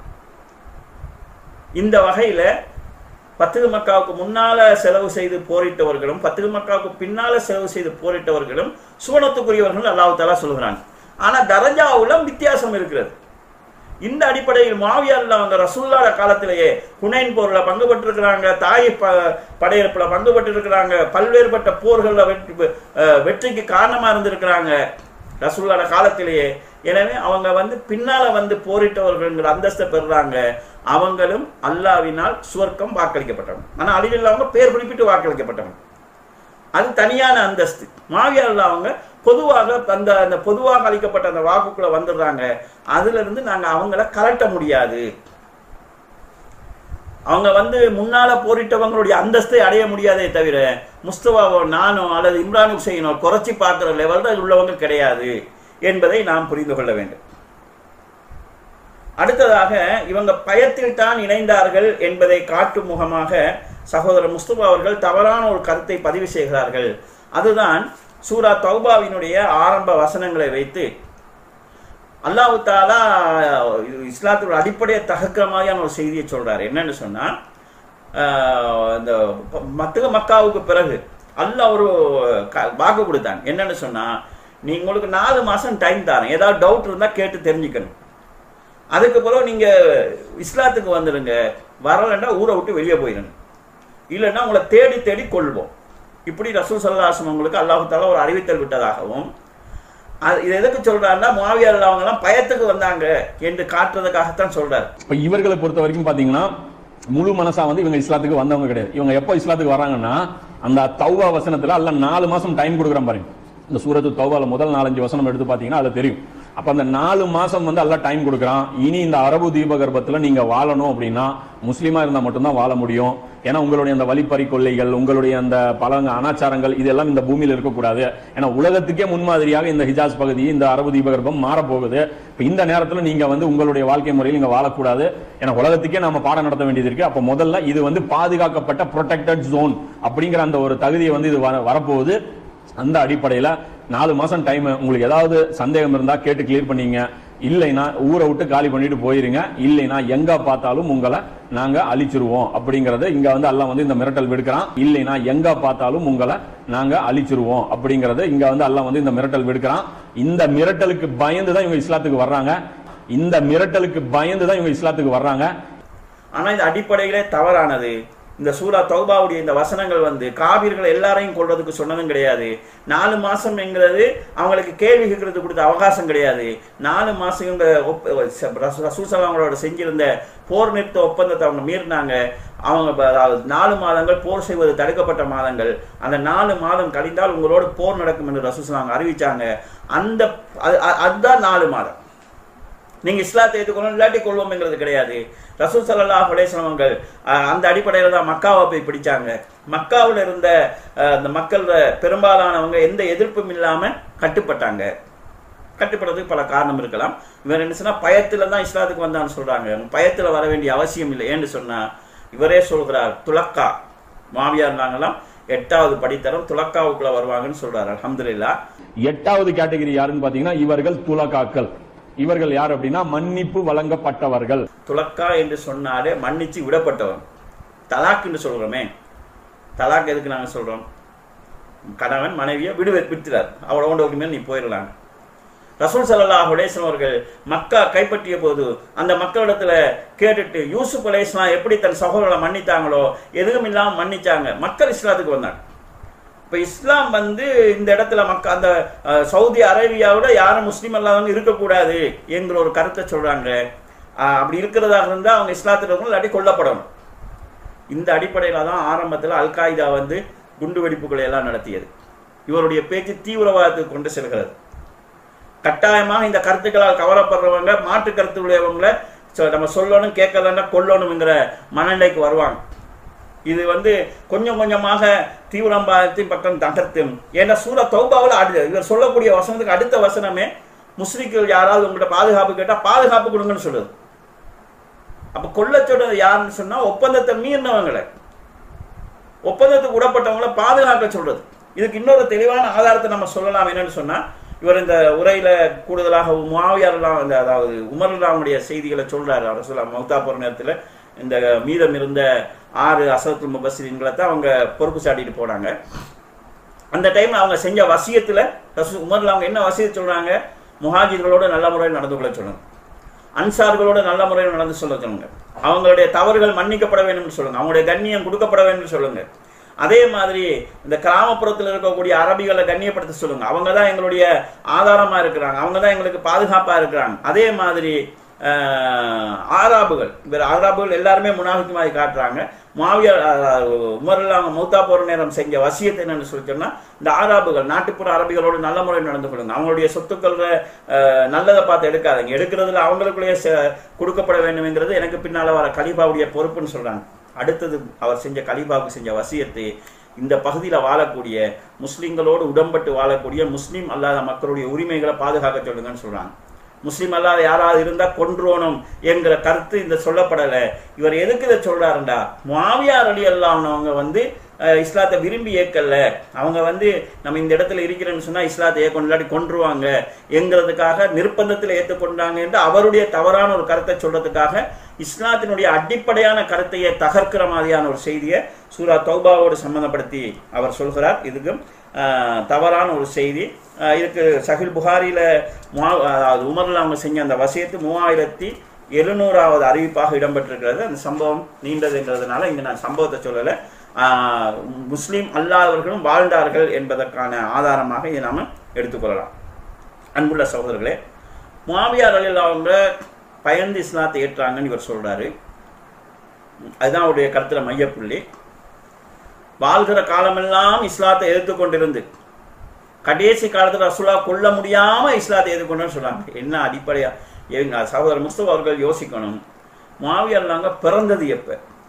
இந்த வகையில பத்து மக்காவுக்கு முன்னால செலவு செய்து போரிட்டவர்களும் பத்து மக்காவுக்கு பின்னால செலவு செய்து போரிட்டவர்களும் சுவனத்துக்குரியவர்கள் அல்லாஹ் தஆலா சொல்கிறான். ஆனா தரஜாவுல வித்தியாசம் இருக்கிறது. இந்த அடிப்படையில் முஆவியா அவங்க ரசூலுல்லாஹ் காலத்திலேயே ஹுனைன் போர்ல பங்கு பெற்றிருக்கிறாங்க, தாயிப் படையெடுப்புல பங்கு பெற்றிருக்கிறாங்க, பல்வேறுபட்ட போர்கள்ல வெற்றிக்கு காரணமா இருந்திருக்கிறாங்க ரசூலுல்லாஹ் காலத்திலேயே. எனவே அவங்க வந்து பின்னால வந்து போரிட்டவர்கள் அந்தஸ்தை பெறுறாங்க. அவங்களும் அல்லாஹ்வினால் சுவர்க்கம் வாக்களிக்கப்பட்டவங்க. ஆனா அலில் அவங்க பேர் குறிப்பிட்டு வாக்களிக்கப்பட்டவங்க, அது தனியான அந்தஸ்து. முஆவியா அவங்க பொதுவாக அந்த பொதுவாக அளிக்கப்பட்ட அந்த வாக்குக்குள்ள வந்துடுறாங்க. அதுல இருந்து நாங்க அவங்கள கலட்ட முடியாது. அவங்க வந்து முன்னால போரிட்டவங்களுடைய அந்தஸ்தை அடைய முடியாதே தவிர முஸ்தபாவோ நானோ அல்லது இம்ரான் ஹுசைனோ குறைச்சி பார்க்கிற லெவலில் உள்ளவங்க கிடையாது என்பதை நாம் புரிந்து கொள்ள வேண்டும். அடுத்ததாக இவங்க பயத்தில் தான் இணைந்தார்கள் என்பதை காட்டும் முகமாக சகோதரர் முஸ்தபா அவர்கள் தவறான ஒரு கருத்தை பதிவு செய்கிறார்கள். அதுதான் சூரா தௌபாவினுடைய ஆரம்ப வசனங்களை வைத்து அல்லாஹ் தஆலா இஸ்லாத்தோட அடிப்படையை தகக்கிற மாதிரியான ஒரு செய்தியை சொல்றாரு. என்னன்னு சொன்னா, இந்த மக்காவுக்கு பிறகு அல்லாஹ் ஒரு வாக்கு கொடுத்தான். என்னன்னு சொன்னா, நீ உங்களுக்கு 4 மாசம் டைம் தரேன், ஏதாவது டவுட் இருந்தா கேட்டு தெரிஞ்சுக்கணும், அதுக்கு பிறகு நீங்க இஸ்லாத்துக்கு வந்துடுங்க, வரலன்னா ஊரை விட்டு வெளியே போயிடணும், இல்லைன்னா உங்களை தேடி தேடி கொள்வோம். இப்படி ரசூல் ஸல்லல்லாஹு அலைஹி வஸல்லம் உங்களுக்கு அல்லாஹ் தஆலா ஒரு அறிவித்தல் விட்டதாகவும், இது எதுக்கு சொல்றாருன்னா முஆவியா அவங்க எல்லாம் பயத்துக்கு வந்தாங்க என்று காட்டுறதுக்காகத்தான் சொல்றாரு. இப்ப இவர்களை பொறுத்த வரைக்கும் பாத்தீங்கன்னா முழு மனசா வந்து இவங்க இஸ்லாத்துக்கு வந்தவங்க கிடையாது. இவங்க எப்போ இஸ்லாத்துக்கு வராங்கன்னா அந்த தௌபா வசனத்துல அல்லாஹ் 4 மாசம் டைம் கொடுக்குறான் பாருங்க. இந்த சூரத்து தௌபால முதல் 4-5 வசனம் எடுத்து பாத்தீங்கன்னா அது தெரியும். அப்ப அந்த 4 மாசம் வந்து அல்லாஹ் டைம் கொடுக்குறான். இனி இந்த அரபு தீபகற்பத்துல நீங்க வாழணும் அப்படின்னா முஸ்லீமா இருந்தா மட்டும்தான் வாழ முடியும். ஏன்னா உங்களுடைய அந்த வழிப்பறி கொள்ளைகள், உங்களுடைய அந்த பல அனாச்சாரங்கள் இதெல்லாம் இந்த பூமியில இருக்கக்கூடாது. ஏன்னா உலகத்துக்கே முன்மாதிரியாக இந்த ஹிஜாஸ் பகுதி, இந்த அரபு தீபகற்பம் மாறப்போகுது. இப்ப இந்த நேரத்துல நீங்க வந்து உங்களுடைய வாழ்க்கை முறையில் நீங்க வாழக்கூடாது. ஏன்னா உலகத்துக்கே நாம பாடம் நடத்த வேண்டியது இருக்கு. அப்ப முதல்ல இது வந்து பாதுகாக்கப்பட்ட ப்ரொடெக்டட் ஜோன் அப்படிங்கிற அந்த ஒரு தகுதியை வந்து இது வரப்போகுது. அந்த அடிப்படையில 4 மாசம் டைம், உங்களுக்கு ஏதாவது சந்தேகம் இருந்தா கேட்டு கிளியர் பண்ணீங்க, இல்லைன்னா ஊரை விட்டு காலி பண்ணிட்டு போயிருங்க, இல்லைன்னா எங்க பார்த்தாலும் உங்களை நாங்க அழிச்சிருவோம் அப்படிங்கறத இங்க வந்து அல்லாஹ் வந்து இந்த மிரட்டல் விடுக்கிறான். இல்லைன்னா எங்க பார்த்தாலும் உங்களை நாங்க அழிச்சிருவோம் அப்படிங்கறத இங்க வந்து அல்லாஹ் வந்து இந்த மிரட்டல் விடுக்கிறான். இந்த மிரட்டலுக்கு பயந்து தான் இவங்க இஸ்லாத்துக்கு வர்றாங்க. இந்த மிரட்டலுக்கு பயந்து தான் இவங்க இஸ்லாத்துக்கு வர்றாங்க. ஆனா இந்த அடிப்படையிலே தவறானது. இந்த சூரா தௌபாவுடைய இந்த வசனங்கள் வந்து காபீர்கள் எல்லாரையும் கொள்றதுக்கு சொன்னதும் கிடையாது. 4 மாசம் என்கிறது அவங்களுக்கு கேள்வி கேட்கறது கொடுத்த அவகாசம் கிடையாது. 4 மாசம் ரசூல் அவங்களோட செஞ்சிருந்த போர் நிறுத்த ஒப்பந்தத்தை அவங்க மீறினாங்க. அவங்க 4 மாதங்கள் போர் செய்வது தடுக்கப்பட்ட மாதங்கள். அந்த 4 மாதம் கழிந்தால் உங்களோட போர் நடக்கும் என்று ரசூல் அவங்க அறிவிச்சாங்க. அதுதான் 4 மாதம். நீங்க இஸ்லாத்தை ஏற்றுக்கொள்ளணும், இல்லாட்டி கொள்வோம்ங்கிறது கிடையாது. ரசூல் ஸல்லல்லாஹு அலைஹி வஸல்லம் அவர்கள் அந்த அடிப்படையில் தான் மக்காவை போய் பிடிச்சாங்க. மக்காவில் இருந்த அந்த மக்கள் பெரும்பாலானவங்க எந்த எதிர்ப்பும் இல்லாம கட்டுப்பட்டாங்க. கட்டுப்படுறதுக்கு பல காரணம் இருக்கலாம். இவர் என்ன சொன்னா பயத்துல தான் இஸ்லாத்துக்கு வந்தான்னு சொல்றாங்க. பயத்துல வர வேண்டிய அவசியம் இல்லை. ஏன்னு சொன்னா இவரே சொல்கிறார், துலக்கா முஆவியா இருந்தாங்களாம் 8வது படித்தரம் துலக்காவுக்குள்ள வருவாங்கன்னு சொல்றாரு. அல்ஹம்துலில்லாஹ். 8வது கேட்டகரி யாருன்னு பாத்தீங்கன்னா இவர்கள் துலக்காக்கள். இவர்கள் யார் அப்படின்னா மன்னிப்பு வழங்கப்பட்டவர்கள். துலக்கா என்று சொன்னாலே மன்னிச்சு விடப்பட்டவன். தலாக் என்று சொல்றோமே, தலாக் எதுக்கு நாங்க சொல்றோம்? கணவன் மனைவியை விடுறார், அவளோட உரிமை நீ போயிடலாம். ரசூல் ஸல்லல்லாஹு அலைஹி வஸல்லம் அவர்கள் மக்கா கைப்பற்றிய போது அந்த மக்களிடத்துல கேட்டுட்டு யூசுப் அலைஹிஸ்ஸலாம் எப்படி தன் சகோதரர்களை மன்னித்தாங்களோ எதுவும் இல்லாமல் மன்னிச்சாங்க. மக்கள் இஸ்லாத்துக்கு வந்தாங்க. இப்போ இஸ்லாம் வந்து இந்த இடத்துல அந்த சவுதி அரேபியாவோட யாரும் முஸ்லீம் அல்லாதவங்க இருக்கக்கூடாது என்கிற ஒரு கருத்தை சொல்றாங்க. அப்படி இருக்கிறதாக இருந்தால் அவங்க இஸ்லாத்தில் இல்லாட்டி கொல்லப்படணும். இந்த அடிப்படையில் தான் ஆரம்பத்தில் அல் காய்தா வந்து குண்டு வெடிப்புகளை எல்லாம் நடத்தியது. இவருடைய பேச்சு தீவிரவாதத்துக்கு கொண்டு செல்கிறது. கட்டாயமாக இந்த கருத்துக்களால் கவலைப்படுறவங்க மாற்று கருத்து உடையவங்களை நம்ம சொல்லணும், கேட்கலன்னா கொல்லணுங்கிற மனநிலைக்கு வருவாங்க. இது வந்து கொஞ்சம் கொஞ்சமாக தீவிரவாதத்தின் பக்கம் தகர்த்தும். ஏன்னா சூரா தௌபாவில் இவர் சொல்லக்கூடிய வசனத்துக்கு அடுத்த வசனமே முஸ்லிம்கள் யாராவது உங்கள்கிட்ட பாதுகாப்பு கேட்டால் பாதுகாப்பு கொடுங்கன்னு சொல்லுது. அப்போ கொல்ல சொல்றது யாருன்னு சொன்னா ஒப்பந்தத்தை மீறினவங்களை, ஒப்பந்தத்துக்கு உடப்பட்டவங்களை பாதுகாக்க சொல்றது. இதுக்கு இன்னொரு தெளிவான ஆதாரத்தை நம்ம சொல்லலாம். என்னன்னு சொன்னா, இவர் இந்த உரையில கூடுதலாக முஆவியாரெல்லாம் அதாவது உமர்லாவுடைய செய்திகளை சொல்றாரு. அவர் சொல்ல மௌத்தா போற நேரத்தில் இந்த மீதம் இருந்த 6 அஸரத்துல் முபஸ்ஸிரீன்களை தான் அவங்க பொறுப்பு சாட்டிட்டு போனாங்க. அந்த டைம் அவங்க செஞ்ச வசியத்துல உமர்ல அவங்க என்ன வசியத்தை சொல்றாங்க, முஹாஜிர்களோட நல்ல முறையில் நடந்து கொள்ள சொல்லுங்க, அன்சார்களோட நல்ல முறையில் நடந்து சொல்ல சொல்லுங்க, அவங்களுடைய தவறுகள் மன்னிக்கப்பட வேண்டும் சொல்லுங்க, அவங்களுடைய கண்ணியம் கொடுக்கப்பட வேண்டும் சொல்லுங்க. அதே மாதிரி இந்த கிராமப்புறத்தில் இருக்கக்கூடிய அரபிகளை கண்ணியப்படுத்த சொல்லுங்க, அவங்க தான் எங்களுடைய ஆதாரமா இருக்கிறாங்க, அவங்க தான் எங்களுக்கு பாதுகாப்பா இருக்கிறாங்க. அதே மாதிரி ஆராபுகள் எல்லாருமே முனாஃபிக்குமாய் காட்டுறாங்க. முஆவியா உமர்ல அவங்க மௌத்தா போற நேரம் செஞ்ச வசியத்தை என்னன்னு சொல்லி சொன்னா, இந்த ஆராபுகள் நாட்டுப்புற அரபிகளோடு நல்ல முறையில் நடந்து கொள்ளுங்க, அவங்களுடைய சொத்துக்கள நல்லதை பார்த்து எடுக்காதீங்க, எடுக்கிறதுல அவங்களுக்குள்ளேயே கொடுக்கப்பட வேண்டும்ங்கிறது எனக்கு பின்னால வர கலீஃபாவுடைய பொறுப்புன்னு சொல்றாங்க. அடுத்தது அவர் செஞ்ச கலீஃபாவுக்கு செஞ்ச வசியத்தை இந்த பகுதியில் வாழக்கூடிய முஸ்லிம்களோடு உடம்பட்டு வாழக்கூடிய முஸ்லீம் அல்லாத மக்களுடைய உரிமைகளை பாதுகாக்க சொல்லுங்கன்னு சொல்றாங்க. முஸ்லீம் அல்லாத யாராவது இருந்தா கொன்றோனும் என்கிற கருத்து இந்த சொல்லப்படலை. இவர் எதுக்கு இதை சொல்றாருண்டா, முஆவியா ரலியல்லாஹு அவங்க வந்து இஸ்லாத்தை விரும்பி ஏற்கல, அவங்க வந்து நம்ம இந்த இடத்துல இருக்கிறேன்னு சொன்னா இஸ்லாத்தை ஏற்கொண்டு இல்லாட்டி கொன்றுவாங்க என்கிறதுக்காக நிர்பந்தத்தில் ஏற்றுக்கொண்டாங்க என்று அவருடைய தவறான ஒரு கருத்தை சொல்றதுக்காக இஸ்லாத்தினுடைய அடிப்படையான கருத்தையை தகர்க்கிற மாதிரியான ஒரு செய்தியை சூரா தௌபாவோடு சம்பந்தப்படுத்தி அவர் சொல்கிறார். இதுக்கும் தவறான ஒரு செய்தி. இதுக்கு சஹீஹ் புகாரியில் உமர்ல அவங்க செஞ்ச அந்த வசியத்து 3700வது அறிவிப்பாக இடம்பெற்றிருக்கிறது. அந்த சம்பவம் நீண்டதுங்கிறதுனால இங்கே நான் சம்பவத்தை சொல்லலை. முஸ்லீம் அல்லாதவர்களும் வாழ்ந்தார்கள் என்பதற்கான ஆதாரமாக இதை நாம் எடுத்துக்கொள்ளலாம். அன்புள்ள சகோதரர்களே, முஆவியா ரலியல்லாஹு அவங்க பயந்து இஸ்லாத்தை ஏற்றாங்கன்னு இவர் சொல்றாரு. அதுதான் அவருடைய கருத்துல மையப்புள்ளி. வாழ்கிற காலமெல்லாம் இஸ்லாத்தை எதிர்த்து கொண்டிருந்து கடைசி காலத்தில் ரசூலா கொல்ல முடியாம இஸ்லாத்தை எதிர்கொண்டு சொல்றாங்க. என்ன அடிப்படையா எங்க சகோதரர் முஸ்தபா அவர்கள் யோசிக்கணும், முஆவியா ரலியல்லாஹு பிறந்தது எப்ப?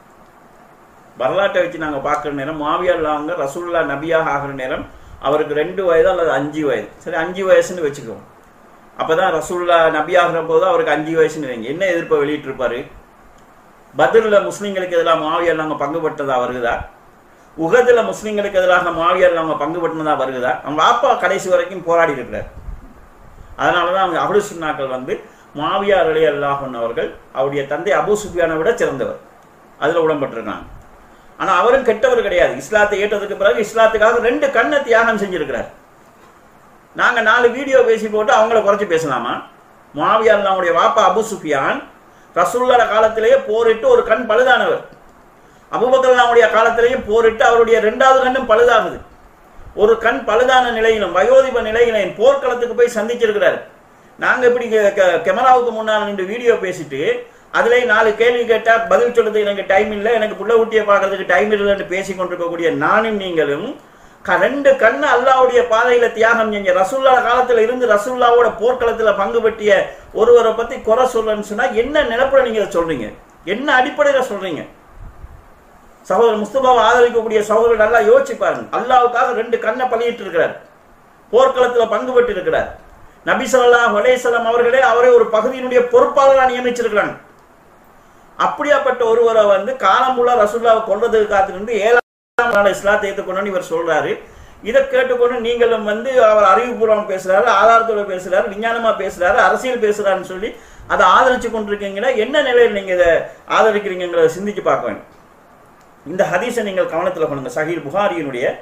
வரலாற்றை வச்சு நாங்கள் பார்க்குற நேரம் முஆவியா ரலியல்லாஹு ரசூலுல்லாஹ் நபியாக ஆகிற நேரம் அவருக்கு 2 வயது அல்லது 5 வயது, சரி 5 வயசுன்னு வச்சுக்குவோம். அப்பதான் ரசூலுல்லாஹ் நபியாகிற போது அவருக்கு 5 வயசுன்னு வைங்க. என்ன எதிர்ப்பை வெளியிட்டிருப்பாரு? பத்ர்ல முஸ்லீம்களுக்கு எதிராக முஆவியா ரலியல்லாஹு பங்கு பெற்றதா வருகுதா? உஹதுல முஸ்லீம்களுக்கு எதிராக முஆவியா ரலியல்லாஹு பங்கு பெற்றதா வருகுதா? அவங்க அப்பா கடைசி வரைக்கும் போராடி இருக்கிறார். அதனாலதான் அவங்க அஹ்லு சுன்னாக்கள் வந்து முஆவியா ரலியல்லாஹு அவர்கள் அவருடைய தந்தை அபூ சுஃபியானை விட சிறந்தவர், அதுல உடம்பட்டிருக்காங்க. ஆனா அவரும் கெட்டவர் கிடையாது. இஸ்லாத்தை ஏற்றதுக்கு பிறகு இஸ்லாத்துக்காக 2 கண்ணை தியாகம் செஞ்சிருக்கிறார். நாங்க 4 வீடியோ பேசி போட்டு அவங்கள குறைச்சி பேசலாமா? முஆவியா ரலியல்லாஹுடைய வாப்பா அபூ சுஃபியான் ரசூலுல்லாஹ் காலத்திலேயே போரிட்டு ஒரு கண் பழுதானவர். அபூபக்கர் ரலியல்லாஹுடைய காலத்திலேயும் போரிட்டு அவருடைய 2வது கண்ணும் பழுதாகுது. ஒரு கண் பழுதான நிலையிலும் வயோதிப நிலையிலும் போர்க்களத்துக்கு போய் சந்திச்சிருக்கிறார். நாங்க இப்படி கேமராவுக்கு முன்னால் நின்று வீடியோ பேசிட்டு அதுல 4 கேள்வி கேட்டா பதில் சொல்றதுக்கு எனக்கு டைம் இல்லை, எனக்கு புள்ள ஊட்டியை பார்க்கறதுக்கு டைம் இல்லைன்னு பேசி கொண்டிருக்கக்கூடிய நானும் நீங்களும் 2 கண்ணு அல்லாஹ்வுடைய பாதையில தியாகம் செஞ்ச ரசூலுல்லாஹ் காலத்துல இருந்து ரசூலுல்லாஹ்வோட போர்க்களத்துல பங்கு பெற்றிய ஒருவரை பத்தி குறை சொல்றேன்னு சொன்னா என்ன நினைப்புல நீங்க சொல்றீங்க? என்ன அடிப்படையில சொல்றீங்க? சகோதரர் முஸ்தபாவை ஆதரிக்கக்கூடிய சகோதரர் நல்லா யோசிச்சு பாருங்க. அல்லாஹ்வுக்காக 2 கண்ணை பலியிட்டு இருக்கிறார், போர்க்களத்துல பங்கு பெற்று இருக்கிறார். நபி ஸல்லல்லாஹு அலைஹி வஸல்லம் அவர்களே அவரை ஒரு பகுதியினுடைய பொறுப்பாளராக நியமிச்சிருக்கிறாங்க. அப்படியாப்பட்ட ஒருவரை வந்து காலமுள்ள ரசூலுல்லாஹ் கொல்றதுக்கு காத்திருந்து 7ஆம் நாள் இஸ்லாத்தை ஏற்றுக்கொண்டு இவர் சொல்றாரு. இதை கேட்டுக்கொண்டு நீங்களும் வந்து அவர் அறிவுபூர்வம் பேசுறாரு, ஆதாரத்தோட பேசுறாரு, விஞ்ஞானமா பேசுறாரு, அரசியல் பேசுறாருன்னு சொல்லி அதை ஆதரிச்சு கொண்டிருக்கீங்கன்னா என்ன நிலையில் நீங்க இதை ஆதரிக்கிறீங்கிறத சிந்திச்சு பார்க்க வேண்டும். இந்த ஹதீஸை நீங்கள் கவனத்தில் கொள்ளுங்க. சஹீஹ் புகாரியினுடைய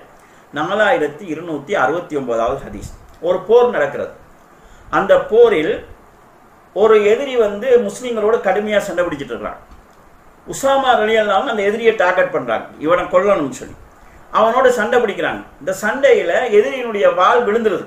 4269வது ஹதீஸ். ஒரு போர் நடக்கிறது. அந்த போரில் ஒரு எதிரி முஸ்லீம்களோட கடுமையாக சண்டை பிடிச்சிட்டு இருக்கிறான். உசாமா ரலியல்லாஹு அந்த எதிரியை டார்கெட் பண்றாங்க, இவனை கொல்லணும்னு சொல்லி. அவனோட சண்டை பிடிக்கிறாங்க. இந்த சண்டையில எதிரியினுடைய வாள் விழுந்துருது.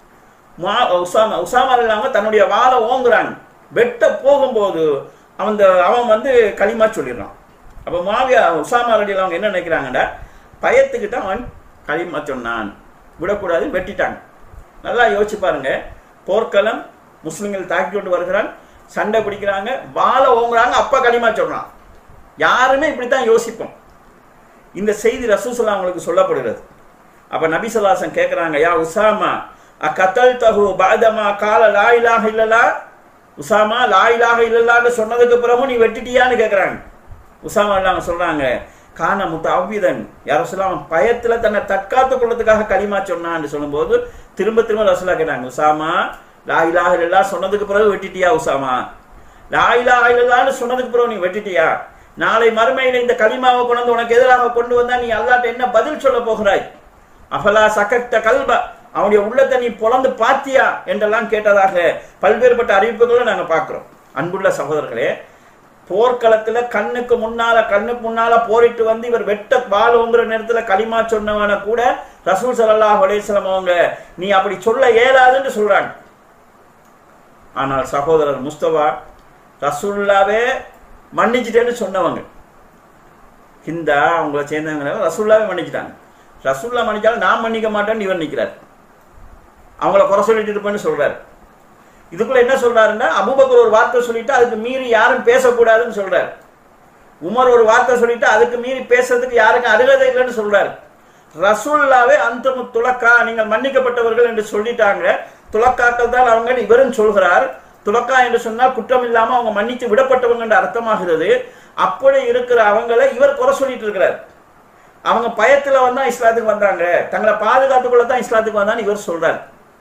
உசாமா ரலியல்லாஹு தன்னுடைய வாளை ஓங்குறாங்க. வெட்ட போகும்போது அவன் களிமா சொல்லிடுறான். அப்போ உசாமா ரலியல்லாஹு என்ன நினைக்கிறாங்கடா, பயத்துக்கிட்ட அவன் களிமா சொன்னான், விடக்கூடாது, வெட்டிட்டாங்க. நல்லா யோசிச்சு பாருங்க. போர்க்களம், முஸ்லிம்கள் தாக்கி கொண்டு வருகிறான், சண்டை பிடிக்கிறாங்க, வாழை ஓங்குறாங்க, அப்பா களிமா சொல்றான். யாருமே இப்படித்தான் யோசிப்போம். இந்த செய்தி ரசூல் ஸல்லல்லாஹு அவங்களுக்கு சொல்லப்படுகிறது. அப்ப நபி ஸல்லல்லாஹு அலைஹி வஸல்லம் கேட்கிறாங்க, யா உசாமா அகதல்தஹு பஅதமா கால லா இலாஹ இல்லல்லாஹ், உசாமா லா இலாஹ இல்லல்லாஹ்னு சொன்னதுக்கு பிறகு நீ வெட்டிட்டியான்னு கேட்கிறாங்க. உசாமா அவங்க சொல்றாங்க, கான முத்தஅவ்விதன், யா ரசூலல்லாஹ் பயத்துல தன்னை தற்காத்துக் கொள்றதுக்காக களிமா சொன்னான்னு சொல்லும்போது திரும்ப திரும்ப ரசூலுல்லாஹ் கேட்டாங்க, உசாமா லா இலாஹ இல்லல்லாஹ் சொன்னதுக்கு பிறகு வெட்டிட்டியா? உசாமா லா இலாஹ இல்லல்லாஹ்னு சொன்னதுக்கு பிறகு நீ வெட்டிட்டியா? நாளை மறுமையில இந்த களிமாவை கொண்டு உனக்கு எதிராக கொண்டு வந்தா நீ அல்லாஹ்ட்ட என்ன பதில் சொல்ல போகிறாய்? அஃபலா சகக்த கல்ப, அவனுடைய உள்ளத்தை நீ பொளந்து பார்த்தியா என்றெல்லாம் கேட்டதாக பல்வேறுபட்ட அறிவிப்புகளை நாங்க பார்க்கிறோம். அன்புள்ள சகோதரர்களே, போர்க்களத்துல கண்ணுக்கு முன்னால போரிட்டு இவர் வெட்ட வாழுங்கிற நேரத்துல களிமா சொன்னவன கூட ரசூல் ஸல்லல்லாஹு அலைஹி வஸல்லம் அவங்க நீ அப்படி சொல்ல இயலாதுன்னு சொல்றாங்க. ஆனால் சகோதரர் முஸ்தபா ரசூலுல்லாவே மன்னிச்சிட்டேன்னு சொன்னவங்க, ஹிந்தா அவங்கள சேர்ந்தவங்க ரசூலுல்லாவே மன்னிச்சிட்டாங்க. ரசூலுல்லாஹ் மன்னிச்சாலும் நான் மன்னிக்க மாட்டேன்னு இவர் நிற்கிறார். அவங்கள குறை சொல்லிட்டு இருப்பேன்னு சொல்றாரு. இதுக்குள்ள என்ன சொல்றாருன்னா, அபூபக்கர் ஒரு வார்த்தை சொல்லிட்டு அதுக்கு மீறி யாரும் பேசக்கூடாதுன்னு சொல்றாரு. உமர் ஒரு வார்த்தை சொல்லிட்டு அதுக்கு மீறி பேசுறதுக்கு யாருக்கும் அருகதை இல்லைன்னு சொல்றாரு. ரசூலுல்லாவே அன்தும் துலக்கா, நீங்கள் மன்னிக்கப்பட்டவர்கள் என்று சொல்லிட்டாங்க. துலக்காக்கள் தான் அவங்க இவரும் சொல்கிறார். துலக்கா என்று சொன்னால் குற்றம் இல்லாம அவங்க மன்னித்து விடப்பட்டவங்க என்று அர்த்தமாகிறது. அப்படி இருக்கிற அவங்களை இவர் குறை சொல்லிட்டு இருக்கிறார். அவங்க பயத்துல இஸ்லாத்துக்கு வந்தாங்க, தங்களை பாதுகாத்துக் கொள்ளத்தான் இஸ்லாத்துக்கு வந்தான்னு இவர் சொல்றார்.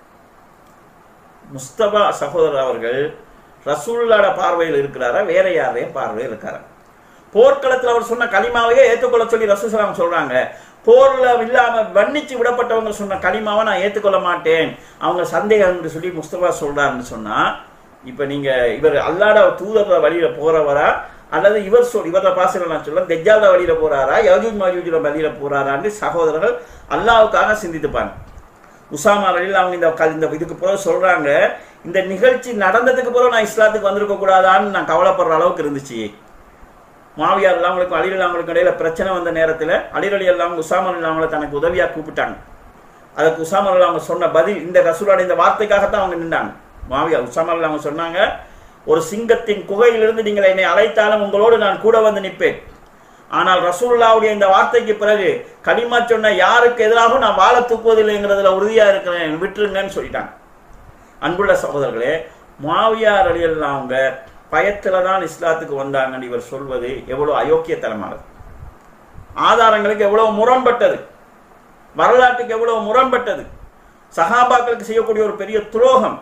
முஸ்தபா சகோதரர் அவர்கள் ரசூலுல்லாஹ் பார்வையில் இருக்கிறாரா, வேற யாரையும் பார்வையில் இருக்காரா? போர்க்களத்தில் அவர் சொன்ன களிமாவையே ஏற்றுக்கொள்ள சொல்லி ரசூல் ஸல்லல்லாஹு அலைஹி வஸல்லம் சொல்றாங்க. போர்ல இல்லாம வன்னிச்சு விடப்பட்டவங்க சொன்ன களிமாவை நான் ஏற்றுக்கொள்ள மாட்டேன், அவங்க சந்தேகம் என்று சொல்லி முஸ்தபா சொல்றாருன்னு சொன்னா, இப்ப நீங்க இவர் அல்லாஹ்ட தூதர் வழியில போறவரா அல்லது இவர பாசையில நான் சொல்ல தஜ்ஜால் வழியில போறாரா, யஜூஜ் மஜூஜ் வழியில போறாரான்னு சகோதரர்கள் அல்லாஹ்வுக்காக சிந்தித்துப்பாங்க. உசாமா ரலியல்லாஹு அவங்க இந்த இதுக்கு பிறகு சொல்றாங்க, இந்த நிகழ்ச்சி நடந்ததுக்கு பிறகு நான் இஸ்லாத்துக்கு வந்திருக்க கூடாதான்னு நான் கவலைப்படுற அளவுக்கு இருந்துச்சு. மாவியா ரலியல்லாஹு அலி ரலியல்லாஹு இடையில பிரச்சனை வந்த நேரத்தில் அலி ரலியல்லாஹு உசாமா ரலியல்லாஹு தனக்கு உதவியா கூப்பிட்டாங்க. அதுக்கு உசாமா ரலியல்லாஹு சொன்ன பதில் இந்த ரசூலுடைய இந்த வார்த்தைக்காகத்தான் அவங்க நின்றாங்க. மாவியா உசாமா ரலியல்லாஹு சொன்னாங்க, ஒரு சிங்கத்தின் குகையிலிருந்து நீங்கள் என்னை அழைத்தாலும் உங்களோடு நான் கூட வந்து நிற்பேன். ஆனால் ரசூலுல்லாஹ்வுடைய இந்த வார்த்தைக்கு பிறகு கலிமா சொன்ன யாருக்கு எதிராகவும் நான் வாழ தூக்குவதில்லைங்கிறதுல உறுதியா இருக்கிறேன், விட்டுருங்கன்னு சொல்லிட்டாங்க. அன்புள்ள சகோதரர்களே, முஆவியா ரலியல்லாஹு அவங்க பயத்துல தான் இஸ்லாத்துக்கு வந்தாங்கன்னு இவர் சொல்வது எவ்வளவு அயோக்கியத்தனமானது, ஆதாரங்களுக்கு எவ்வளவு முரண்பட்டது, வரலாற்றுக்கு எவ்வளவு முரண்பட்டது, சஹாபாக்களுக்கு செய்யக்கூடிய ஒரு பெரிய துரோகம்.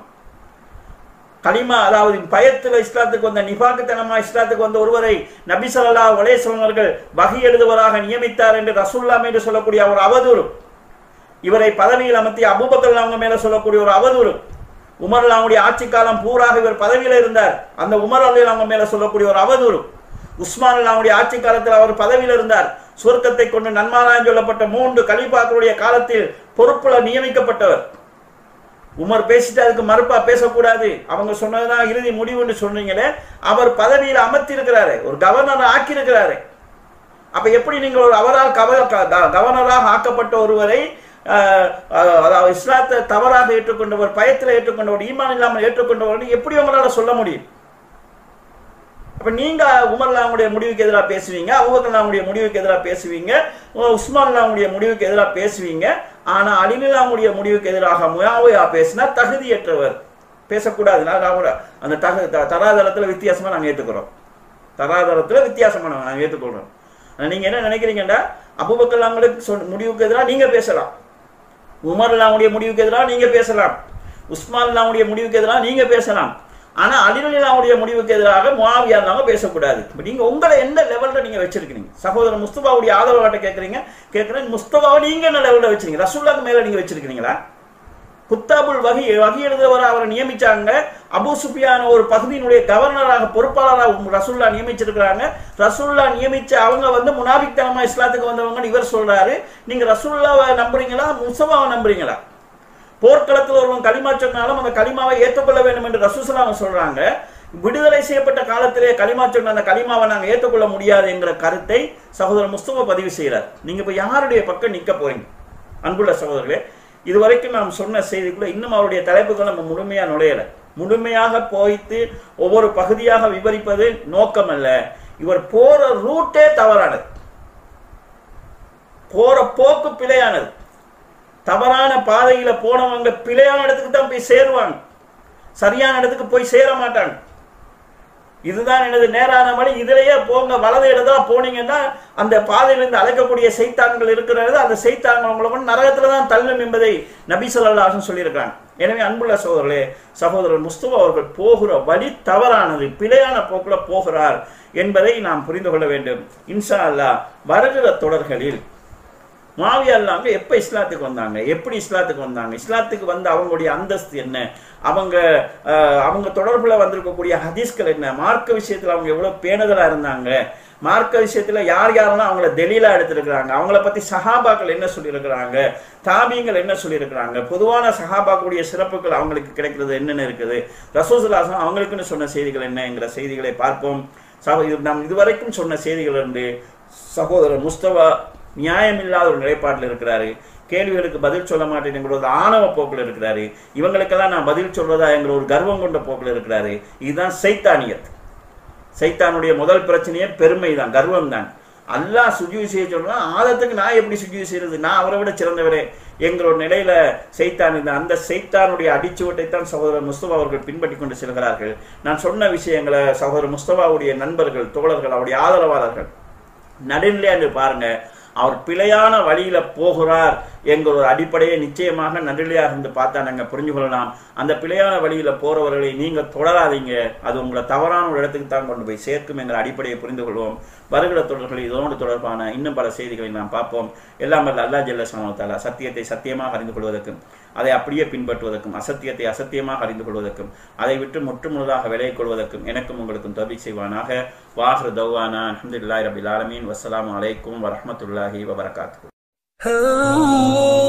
கலிமா அதாவது பயத்துல இஸ்லாத்துக்கு வந்த நிஃபாக்குத்தனமா இஸ்லாத்துக்கு வந்த ஒருவரை நபி ஸல்லல்லாஹு அலைஹி வஸல்லம் அவர்கள் வஹி எழுதுவராக நியமித்தார் என்று ரசூலுல்லாஹ் என்று சொல்லக்கூடிய ஒரு அவதூறு, இவரை பதவியில் அமர்த்தி அபூபக்கர் அவங்க மேல சொல்லக்கூடிய ஒரு அவதூறு, உமர் அவங்களுடைய ஆட்சி காலம் பூராக இவர் பதவியில இருந்தார், அந்த உமர் அவங்க மேல சொல்லக்கூடிய ஒரு அவதூறு, உஸ்மான் அவங்களுடைய ஆட்சி காலத்தில் அவர் பதவியில் இருந்தார், சுவர்க்கத்தை கொண்டு நன்மாராயம் சொல்லப்பட்ட 3 கலீஃபாக்களுடைய காலத்தில் பொறுப்புல நியமிக்கப்பட்டவர். உமர் பேசிட்டு அதுக்கு மறுப்பா பேசக்கூடாது, அவங்க சொன்னதுதான் இறுதி முடிவுன்னு சொன்னீங்களே, அவர் பதவியில் அமர்த்தி இருக்கிறாரு, ஒரு கவர்னர் ஆக்கி இருக்கிறாரு. அப்ப எப்படி நீங்கள் ஒரு அவரால் கவர்னராக ஆக்கப்பட்ட ஒருவரை அதாவது இஸ்லாத்தை தவறாக ஏற்றுக்கொண்டவர், பயத்தில் ஏற்றுக்கொண்டவர், ஈமான் இல்லாமல் ஏற்றுக்கொண்டவர் எப்படி உங்களால சொல்ல முடியும்? அப்ப நீங்க உமர்லாவுடைய முடிவுக்கு எதிராக பேசுவீங்க, அபூபக்கர்லாவுடைய முடிவுக்கு எதிராக பேசுவீங்க, உஸ்மான்லாவுடைய முடிவுக்கு எதிராக பேசுவீங்க. ஆனா அலிலாவுடைய முடிவுக்கு எதிராக முஆவியா பேசினா தகுதியற்றவர், பேசக்கூடாது. அந்த தராதரத்துல வித்தியாசமா நாங்க ஏற்றுக்கிறோம், தராதரத்துல வித்தியாசமா நாங்க ஏற்றுக்கொள்றோம். நீங்க என்ன நினைக்கிறீங்கடா, அபூபக்கர்லாவுடைய முடிவுக்கு எதிராக நீங்க பேசலாம், உமர்லாவுடைய முடிவுக்கு எதிராக நீங்க பேசலாம், உஸ்மான்லாவுடைய முடிவுக்கு எதிராக நீங்க பேசலாம், ஆனா அலி ரலியல்லாஹுடைய முடிவுக்கு எதிராக முஆவியா இருந்தாங்க பேசக்கூடாது. நீங்க உங்களை எந்த லெவல்ல நீங்க வச்சிருக்கீங்க? சகோதரர் முஸ்தபாவுடைய ஆதரவாட்ட கேட்கிறேன், முஸ்தபாவை நீங்க என்ன லெவல்ல வச்சிருக்கீங்க? ரசூலுல்லாஹ்க்கு மேல நீங்க வச்சிருக்கீங்களா? குத்தாபுல் வகி எழுதுவரை அவரை நியமிச்சாங்க. அபூ சுஃபியான ஒரு பகுதியினுடைய கவர்னராக பொறுப்பாளராக ரசூலுல்லாஹ் நியமிச்சிருக்கிறாங்க. ரசூலுல்லாஹ் நியமிச்ச அவங்க முனாபிக்தனமா இஸ்லாத்துக்கு வந்தவங்கன்னு இவர் சொல்றாரு. நீங்க ரசூலுல்லாஹ்வை நம்புறீங்களா, முஸ்தபாவை நம்புறீங்களா? போர்க்களத்தில் ஒருவன் களிமா சொன்னாலும் அந்த களிமாவை ஏற்றுக்கொள்ள வேண்டும் என்று ரசூலுல்லாஹ் சொல்றாங்க. விடுதலை செய்யப்பட்ட காலத்திலே களிமா சொன்ன அந்த களிமாவை நாங்கள் ஏற்றுக்கொள்ள முடியாது என்கிற கருத்தை சகோதரர் முஸ்தபா பதிவு செய்கிறார். நீங்க இப்ப யாருடைய பக்கம் நிக்க போறீங்க? அன்புள்ள சகோதரர்களே, இதுவரைக்கும் நாம் சொன்ன செய்திக்குள்ள இன்னும் அவருடைய தலைப்புகளை நம்ம முழுமையா நுழையல. முழுமையாக போய்த்து ஒவ்வொரு பகுதியாக விவரிப்பது நோக்கம் அல்ல. இவர் போற ரூட்டே தவறானது, போற போக்கு பிழையானது. தவறான பாதையில போனவங்க பிழையான இடத்துக்கு தான் போய் சேருவாங்க, சரியான இடத்துக்கு போய் சேர மாட்டாங்க. இதுதான் எனது நேரான வழி, இதிலேயே போங்க, வலது இடத்துல போனீங்கன்னா அந்த பாதையிலிருந்து அழைக்கக்கூடிய சைத்தான்கள் இருக்கிறது, அந்த சைத்தான்கள் உங்களை நரகத்துல தான் தள்ளும் என்பதை நபி ஸல்லல்லாஹு அலைஹி வஸல்லம் சொல்லியிருக்காங்க. எனவே அன்புள்ள சகோதரர்களே, சகோதரர் முஸ்தபா அவர்கள் போகிற வழி தவறானது, பிழையான போக்குல போகிறார் என்பதை நாம் புரிந்து கொள்ள வேண்டும். இன்ஷா அல்லாஹ் வருகிற தொடர்களில் முஆவியா அல்லாங்க எப்ப இஸ்லாத்துக்கு வந்தாங்க, எப்படி இஸ்லாத்துக்கு வந்தாங்க, இஸ்லாத்துக்கு வந்து அவங்களுடைய அந்தஸ்து என்ன, அவங்க தொடர்புல வந்திருக்கக்கூடிய ஹதீஸ்கள் என்ன, மார்க்க விஷயத்துல அவங்க எவ்வளவு பேணுதலா இருந்தாங்க, மார்க்க விஷயத்துல யார் யாரெல்லாம் அவங்கள தெலீலா எடுத்திருக்கிறாங்க, அவங்கள பத்தி சஹாபாக்கள் என்ன சொல்லியிருக்கிறாங்க, தாபீங்கள் என்ன சொல்லியிருக்கிறாங்க, பொதுவான சஹாபாக்களுடைய சிறப்புகள் அவங்களுக்கு கிடைக்கிறது என்னென்ன இருக்குது, ரசூலுல்லாஹி ஸல்லல்லாஹு அலைஹி வஸல்லம் அவங்களுக்குன்னு சொன்ன செய்திகள் என்ன என்கிற செய்திகளை பார்ப்போம். நாம் இதுவரைக்கும் சொன்ன செய்திகள் இருந்து சகோதரர் முஸ்தபா நியாயமில்லாத ஒரு நிலைப்பாட்டில் இருக்கிறாரு. கேள்விகளுக்கு பதில் சொல்ல மாட்டேன் என்கிற ஒரு ஆணவ போக்கில் இருக்கிறாரு. இவங்களுக்கெல்லாம் நான் பதில் சொல்றதா என்கிற ஒரு கர்வம் கொண்ட போக்கில் இருக்கிறாரு. இதுதான் சைத்தானியத். சைத்தானுடைய முதல் பிரச்சனையே பெருமை தான், கர்வம் தான். அல்லாஹ் சுஜூத் செய்ய சொல்றா, ஆதத்துக்கு நான் எப்படி சுஜூத் செய்யறது, நான் அவரை விட சிறந்தவரே என்கிற ஒரு நிலையில சைத்தான் இந்த அந்த சைத்தானுடைய அடிச்சுவட்டை தான் சகோதரர் முஸ்தபா அவர்கள் பின்பற்றி கொண்டு செல்கிறார்கள். நான் சொன்ன விஷயங்களை சகோதரர் முஸ்தபாவுடைய நண்பர்கள், தோழர்கள், அவருடைய ஆதரவாளர்கள் நடுநிலையா பாருங்க. அவர் பிழையான வழியில போகிறார் என்கிற ஒரு அடிப்படையை நிச்சயமாக நடுநிலையாக இருந்து பார்த்தா நாங்க புரிஞ்சு கொள்ளலாம். அந்த பிழையான வழியில போறவர்களை நீங்க தொடராதீங்க, அது உங்களை தவறான ஒரு இடத்துக்கு தான் கொண்டு போய் சேர்க்கும் என்கிற அடிப்படையை புரிந்து கொள்வோம். வருகிற தொடர்கள் இதோடு தொடர்பான இன்னும் பல செய்திகளை நாம் பார்ப்போம். எல்லாம் வல்ல அல்லாஹ் ஜல்ல ஷானஹு வ தஆலா சத்தியத்தை சத்தியமாக அறிந்து கொள்வதற்கும், அதை அப்படியே பின்பற்றுவதற்கும், அசத்தியத்தை அசத்தியமாக அறிந்து கொள்வதற்கும், அதை விட்டு முற்றுமுழுதாக விலகிக் கொள்வதற்கும் எனக்கும் உங்களுக்கும் தௌஃபீக் செய்வானாக. வாஹிரு தௌவானா அல்ஹம்துலில்லாஹி ரப்பில் ஆலமீன். வஸ்ஸலாமு அலைக்கும் வரஹ்மத்துல்லாஹி வபரகாத்துஹு.